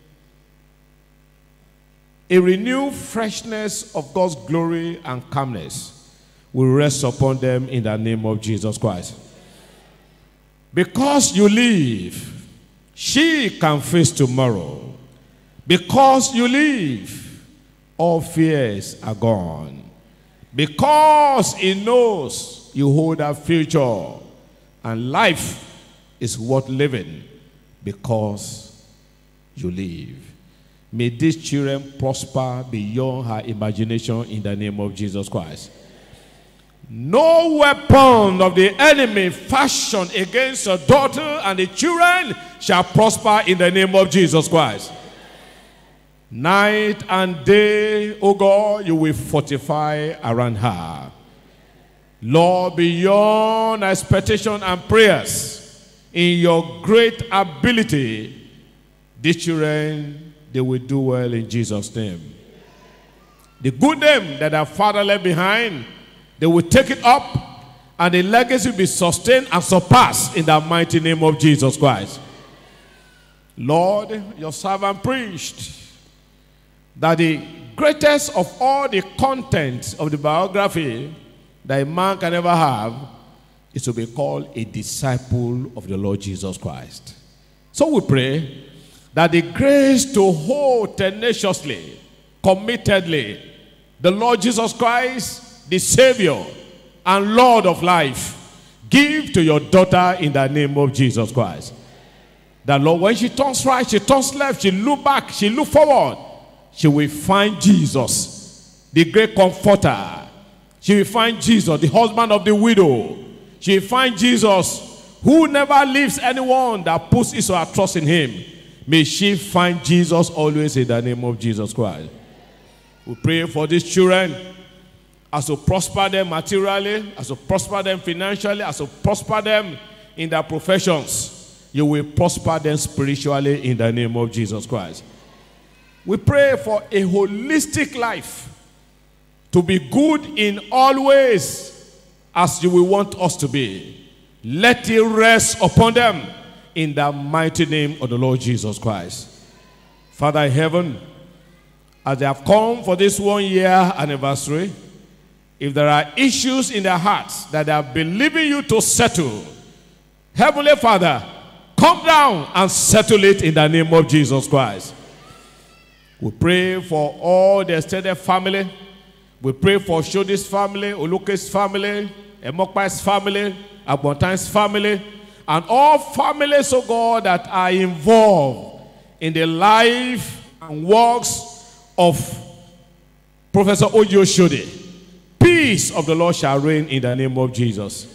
a renewed freshness of God's glory and calmness will rest upon them in the name of Jesus Christ. Because you live, she can face tomorrow. Because you live, all fears are gone. Because he knows you hold a future, and life is worth living because you live. May these children prosper beyond her imagination in the name of Jesus Christ. No weapon of the enemy fashioned against your daughter and the children shall prosper in the name of Jesus Christ. Night and day, O God, you will fortify around her. Lord, beyond expectation and prayers, in your great ability, the children, they will do well in Jesus' name. The good name that our father left behind, they will take it up, and the legacy will be sustained and surpassed in the mighty name of Jesus Christ. Lord, your servant preached that the greatest of all the contents of the biography that a man can ever have is to be called a disciple of the Lord Jesus Christ. So we pray that the grace to hold tenaciously, committedly, the Lord Jesus Christ, the Savior and Lord of life, give to your daughter in the name of Jesus Christ. That, Lord, when she turns right, she turns left, she look back, she look forward, she will find Jesus, the great comforter. She will find Jesus, the husband of the widow. She will find Jesus, who never leaves anyone that puts his or her trust in him. May she find Jesus always in the name of Jesus Christ. We pray for these children, as to prosper them materially, as to prosper them financially, as to prosper them in their professions. You will prosper them spiritually in the name of Jesus Christ. We pray for a holistic life, to be good in all ways as you will want us to be. Let it rest upon them in the mighty name of the Lord Jesus Christ. Father in heaven, as they have come for this 1 year anniversary, if there are issues in their hearts that they are believing you to settle, Heavenly Father, come down and settle it in the name of Jesus Christ. We pray for all the extended family. We pray for Shodi's family, Oluke's family, Emokpa's family, Abontan's family, and all families, oh God, that are involved in the life and works of Professor Ojo Shodi. Peace of the Lord shall reign in the name of Jesus.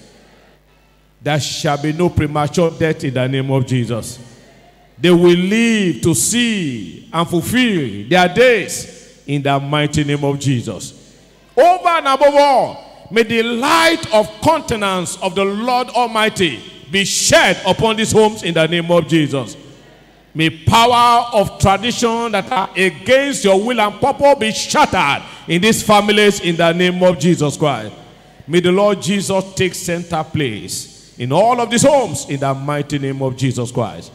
There shall be no premature death in the name of Jesus. They will live to see and fulfill their days in the mighty name of Jesus. Over and above all, may the light of countenance of the Lord Almighty be shed upon these homes in the name of Jesus. May power of tradition that are against your will and purpose be shattered in these families in the name of Jesus Christ. May the Lord Jesus take center place in all of these homes in the mighty name of Jesus Christ.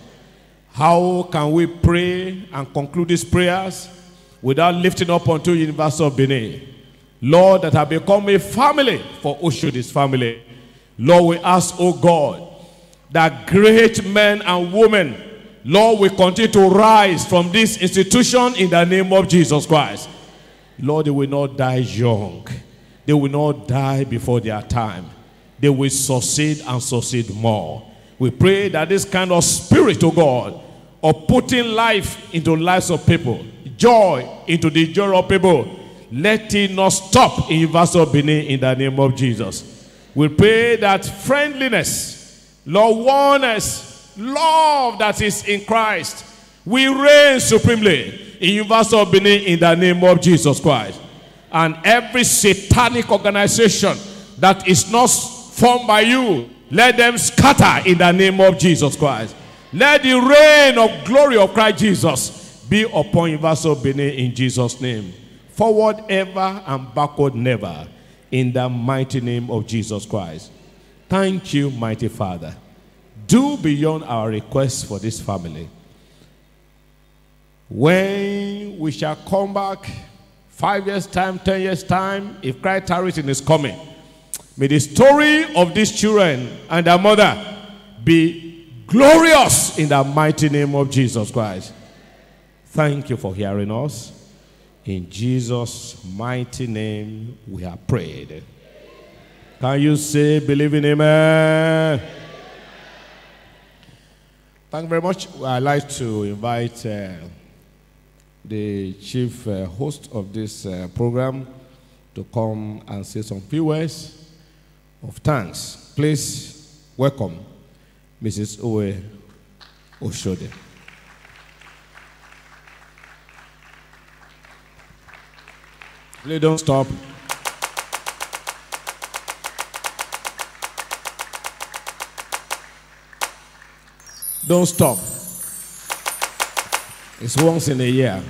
How can we pray and conclude these prayers without lifting up unto University of Benin? Lord, that have become a family for Oshodi's family. Lord, we ask, oh God, that great men and women, Lord, we continue to rise from this institution in the name of Jesus Christ. Lord, they will not die young. They will not die before their time. They will succeed and succeed more. We pray that this kind of spirit, oh God, of putting life into lives of people, joy into the joy of people, let it not stop in University of Benin in the name of Jesus. We pray that friendliness, Lord, oneness, love that is in Christ will reign supremely in University of Benin in the name of Jesus Christ. And every satanic organization that is not formed by you, let them scatter in the name of Jesus Christ. Let the reign of glory of Christ Jesus be upon University of Benin in Jesus' name. Forward ever and backward never, in the mighty name of Jesus Christ. Thank you, mighty Father. Do beyond our requests for this family. When we shall come back 5 years' time, 10 years' time, if Christ tarries in his coming, may the story of these children and their mother be glorious in the mighty name of Jesus Christ. Thank you for hearing us. In Jesus' mighty name we have prayed. Can you say, believe in amen? Thank you very much. I'd like to invite the chief host of this program to come and say some few words of thanks. Please welcome Mrs. Owe Oshodi. Please don't stop. Don't stop. It's once in a year.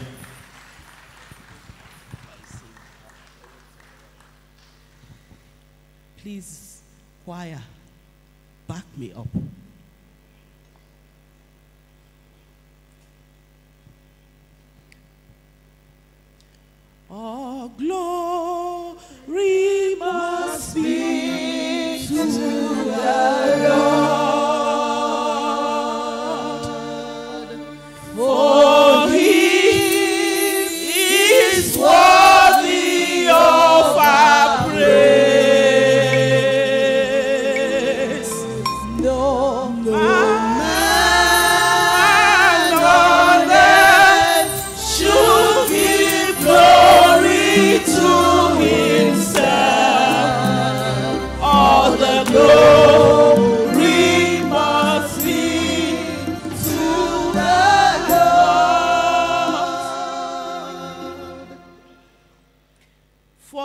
Please, choir, back me up. All glory must be to the Lord, for he is worthy of our praise. No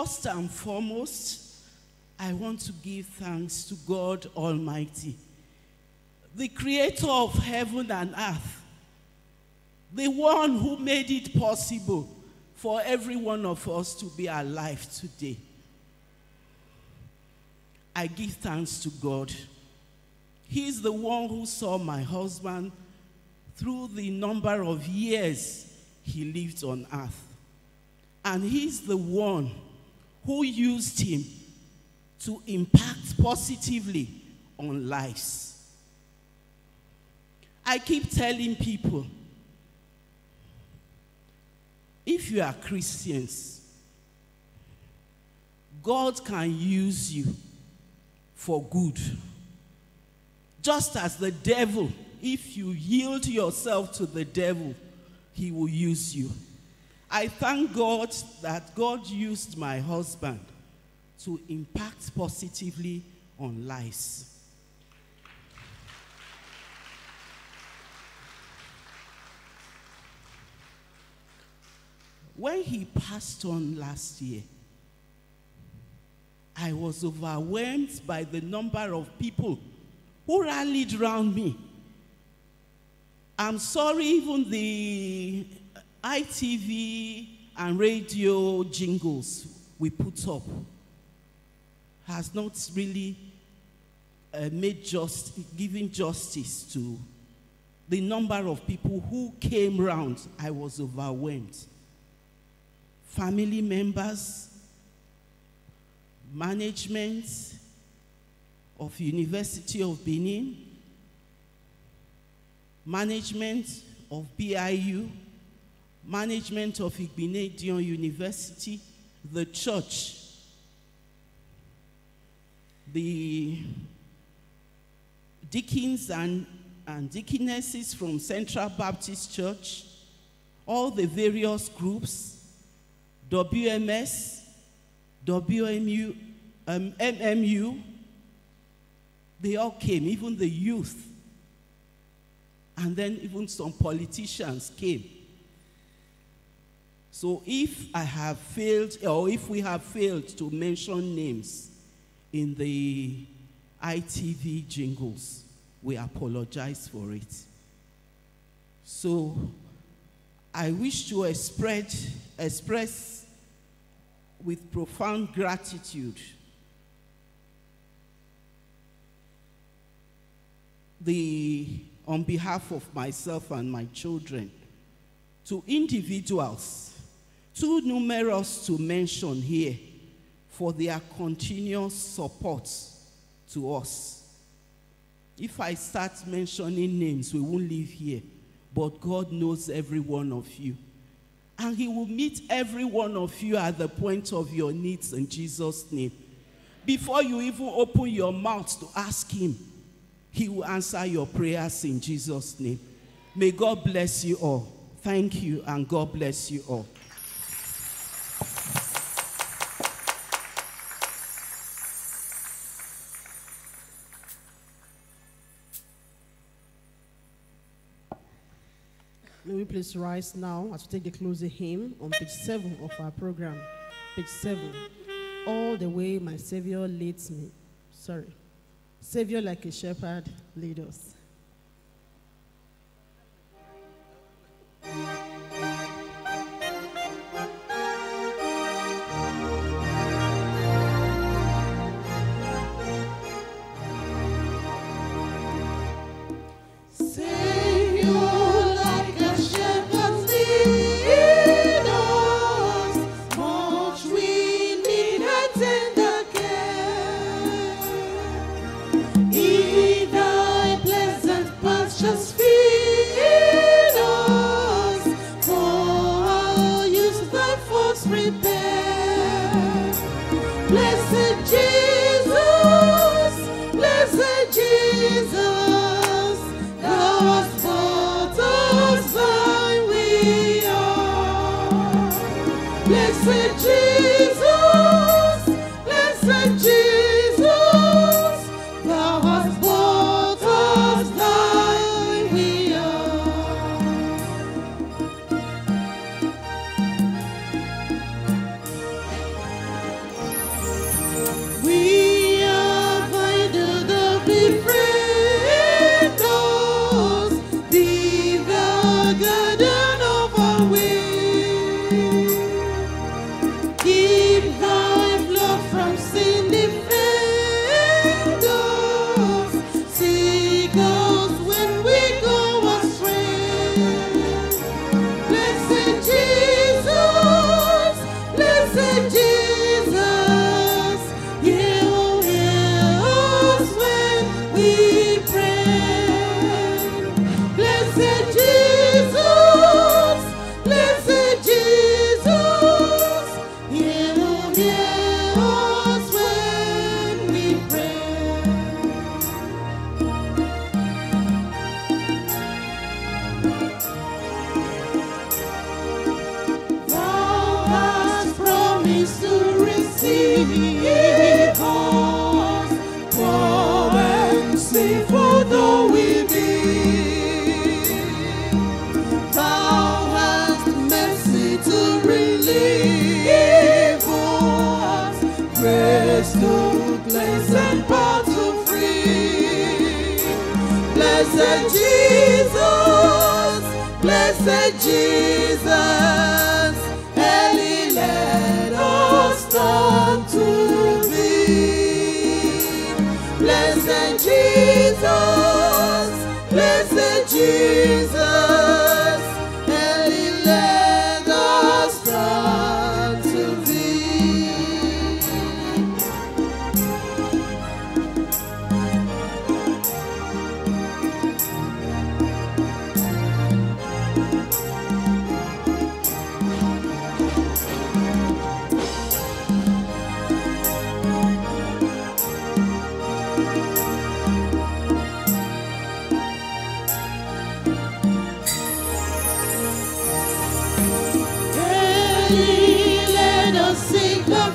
First and foremost, I want to give thanks to God Almighty, the creator of heaven and earth, the one who made it possible for every one of us to be alive today. I give thanks to God. He is the one who saw my husband through the number of years he lived on earth. And he's the one who used him to impact positively on lives. I keep telling people, if you are Christians, God can use you for good. Just as the devil, if you yield yourself to the devil, he will use you. I thank God that God used my husband to impact positively on lives. When he passed on last year, I was overwhelmed by the number of people who rallied around me. I'm sorry, even the ITV and radio jingles we put up has not really given justice to the number of people who came round. I was overwhelmed. Family members, management of University of Benin, management of BIU, management of Igbinedion University, the church, the deacons and deaconesses from Central Baptist Church, all the various groups, WMS, WMU, MMU, they all came, even the youth. And then even some politicians came. So if I have failed, or if we have failed to mention names in the ITV jingles, we apologize for it. So I wish to express with profound gratitude on behalf of myself and my children, to individuals, too numerous to mention here, for their continuous support to us. If I start mentioning names, we won't leave here, but God knows every one of you. And he will meet every one of you at the point of your needs in Jesus' name. Before you even open your mouth to ask him, he will answer your prayers in Jesus' name. May God bless you all. Thank you, and God bless you all.
May we please rise now as we take the closing hymn on page 7 of our program. Page 7. All the way my Savior leads me. Savior like a shepherd, lead us.
us, poor and sinful though we be. Thou hast mercy to relieve us, grace to cleanse and power to free. Blessed Jesus, blessed Jesus, early let us turn to thee. Blessed Jesus, blessed Jesus, early let us turn to thee. Let us seek the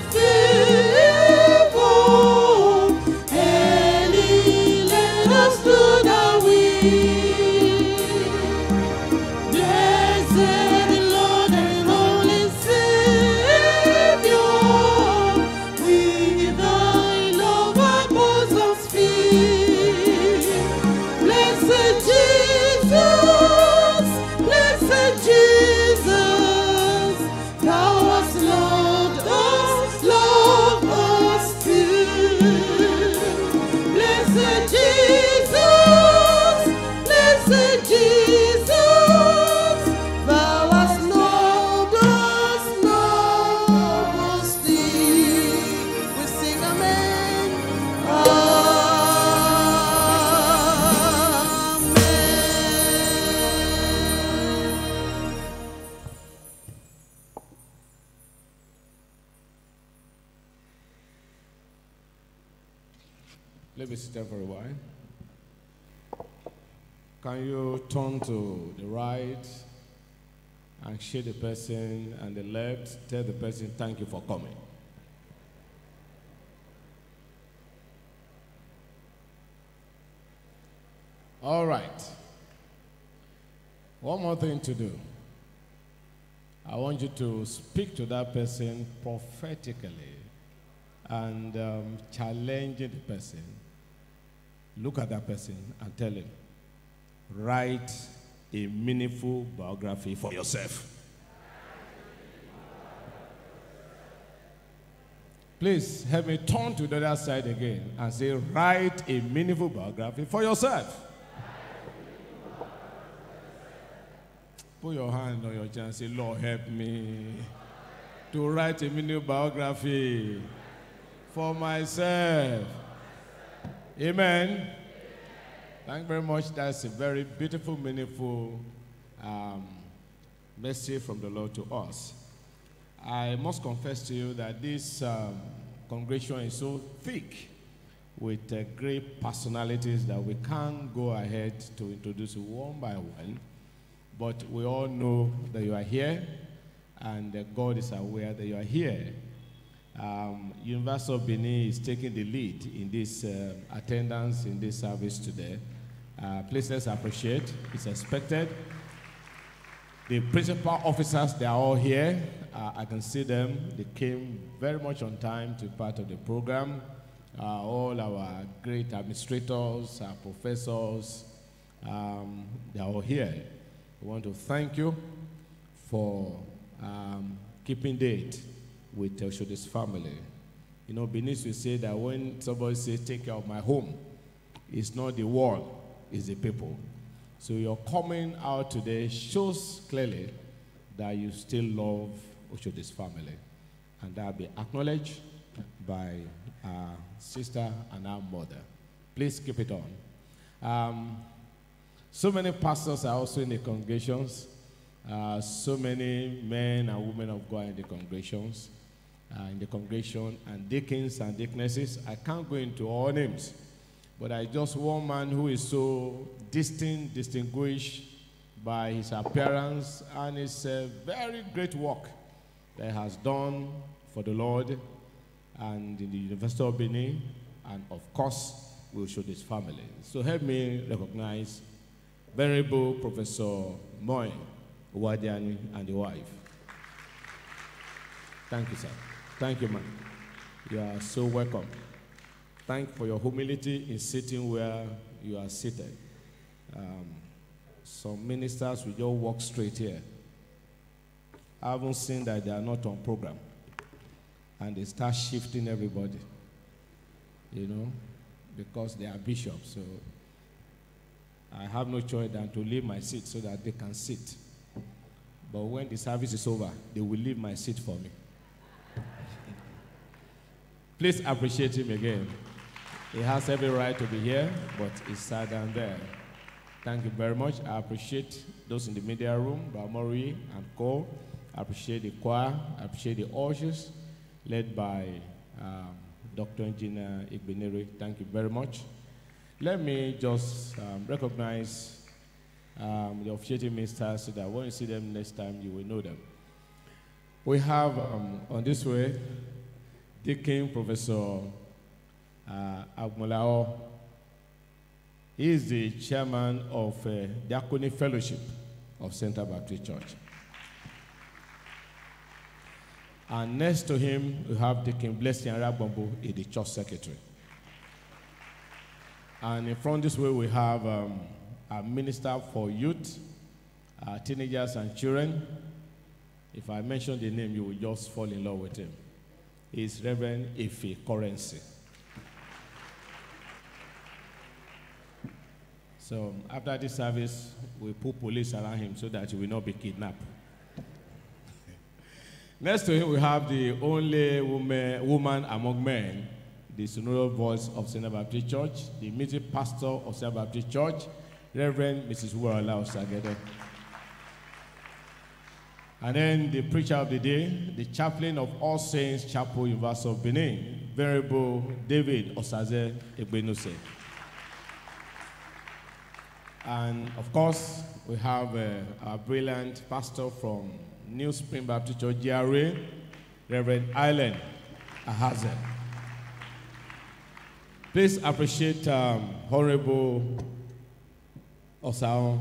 feeble. Let us do the weak. Blessed Lord and Holy Savior, with thy love our bosoms fill. Blessed Jesus, blessed Jesus, thou hast loved us still. Blessed Jesus, blessed Jesus, thou hast loved us still. We sing amen.
Let me sit down for a while. Can you turn to the right and shake the person, and the left, tell the person, thank you for coming. All right. One more thing to do. I want you to speak to that person prophetically and challenging the person. Look at that person and tell him, write a meaningful biography for yourself. Please help me turn to the other side again and say, write a meaningful biography for yourself. Put your hand on your chest and say, Lord, help me to write a meaningful biography for myself. Amen. Thank you very much. That's a very beautiful, meaningful message from the Lord to us. I must confess to you that this congregation is so thick with great personalities that we can't go ahead to introduce you one by one. But we all know that you are here, and God is aware that you are here. University of Benin is taking the lead in this attendance in this service today. Please let's appreciate. It's expected. The principal officers, they are all here. I can see them. They came very much on time to be part of the program. All our great administrators, our professors, they are all here. We want to thank you for keeping date with Oshodi's family. You know, Benin will say that when somebody says, take care of my home, it's not the wall, it's the people. So your coming out today shows clearly that you still love Oshodi's family. And that will be acknowledged by our sister and our mother. Please keep it on. So many pastors are also in the congregations. So many men and women of God in the congregations. And deacons and deaconesses. I can't go into all names, but I just one man who is so distinguished by his appearance and his very great work that he has done for the Lord. and in the University of Benin, and of course, we'll show this family. So help me recognize Venerable Professor Moy Wadiani and the wife. Thank you, sir. Thank you, ma'am. You are so welcome. Thank you for your humility in sitting where you are seated. Some ministers will just walk straight here. I haven't seen that they are not on program. And they start shifting everybody, you know, because they are bishops. So I have no choice than to leave my seat so that they can sit. But when the service is over, they will leave my seat for me. Please appreciate him again. He has every right to be here, but he's sat down there. Thank you very much. I appreciate those in the media room, Bamori and Co. I appreciate the choir. I appreciate the ushers, led by Dr. Engineer Igbenere. Thank you very much. Let me just recognize the officiating ministers so that when you see them next time, you will know them. We have on this way, Deacon Professor Agmolao. He is the chairman of Diaconic Fellowship of Central Baptist Church. And next to him, we have Deacon Blessing Arabombo, the church secretary. And in front this way, we have a minister for youth, teenagers and children. If I mention the name, you will just fall in love with him. He's Reverend Ife Currency. So after this service, we put police around him so that he will not be kidnapped. Next to him, we have the only woman among men, the sonorous voice of Central Baptist Church, the meeting pastor of Central Baptist Church, Reverend Mrs. Warala Osagede. And then the preacher of the day, the chaplain of All Saints Chapel, University of Benin, Venerable David Osaze Egbenuse. And of course, we have our brilliant pastor from New Spring Baptist Church, GRA, Reverend Island Ahazen. Please appreciate Honorable Osao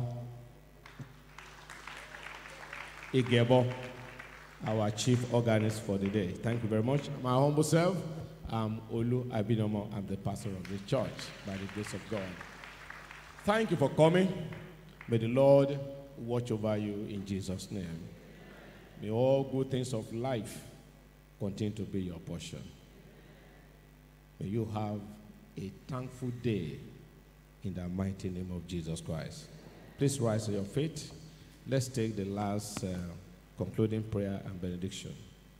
Igebo, our chief organist for the day. Thank you very much. My humble self, I'm Olu Abinomo. I'm the pastor of the church by the grace of God. Thank you for coming. May the Lord watch over you in Jesus' name. May all good things of life continue to be your portion. May you have a thankful day in the mighty name of Jesus Christ. Please rise to your feet. Let's take the last concluding prayer and benediction.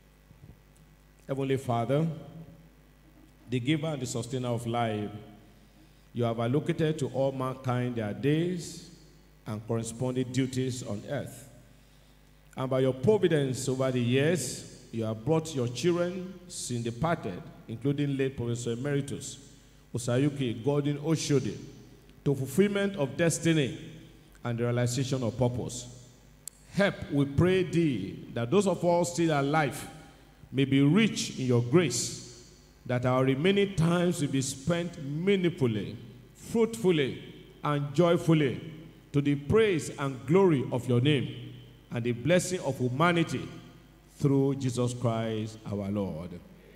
Heavenly Father, the giver and the sustainer of life, you have allocated to all mankind their days and corresponding duties on earth. And by your providence over the years, you have brought your children, sin departed, including late Professor Emeritus Osayuki Gordon Oshodi, to fulfillment of destiny and the realization of purpose. Help, we pray thee, that those of us still alive may be rich in your grace, that our remaining times will be spent meaningfully, fruitfully, and joyfully to the praise and glory of your name and the blessing of humanity through Jesus Christ our Lord.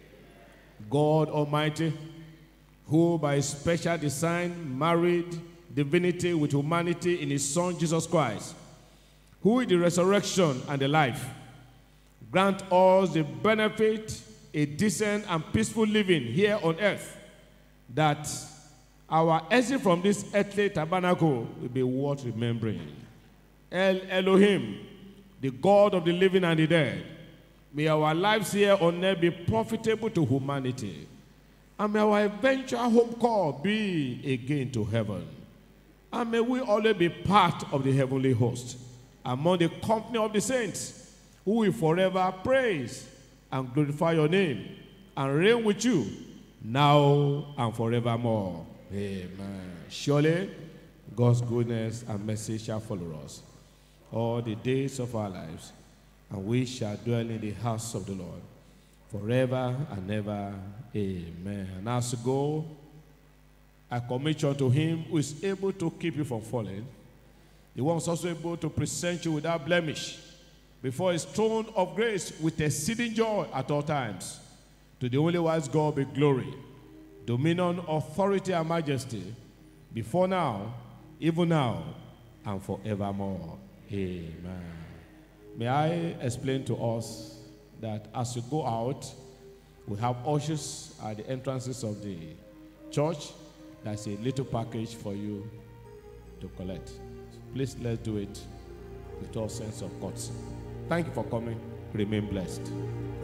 God Almighty, who by special design married divinity with humanity in his Son Jesus Christ, who is the resurrection and the life, grant us the benefit, a decent and peaceful living here on earth, that our exit from this earthly tabernacle will be worth remembering. El Elohim, the God of the living and the dead, may our lives here on earth be profitable to humanity, and may our eventual home call be again to heaven. And may we always be part of the heavenly host, among the company of the saints, who will forever praise and glorify your name, and reign with you, now and forevermore. Amen. Surely, God's goodness and mercy shall follow us all the days of our lives, and we shall dwell in the house of the Lord forever and ever. Amen. And as you go, I commit you unto him who is able to keep you from falling. The one who is also able to present you without blemish before his throne of grace with exceeding joy at all times. To the only wise God be glory, dominion, authority, and majesty, before now, even now, and forevermore. Amen. May I explain to us that as you go out, we have ushers at the entrances of the church. That's a little package for you to collect. Please, let's do it with all sense of courtesy. Thank you for coming. Remain blessed.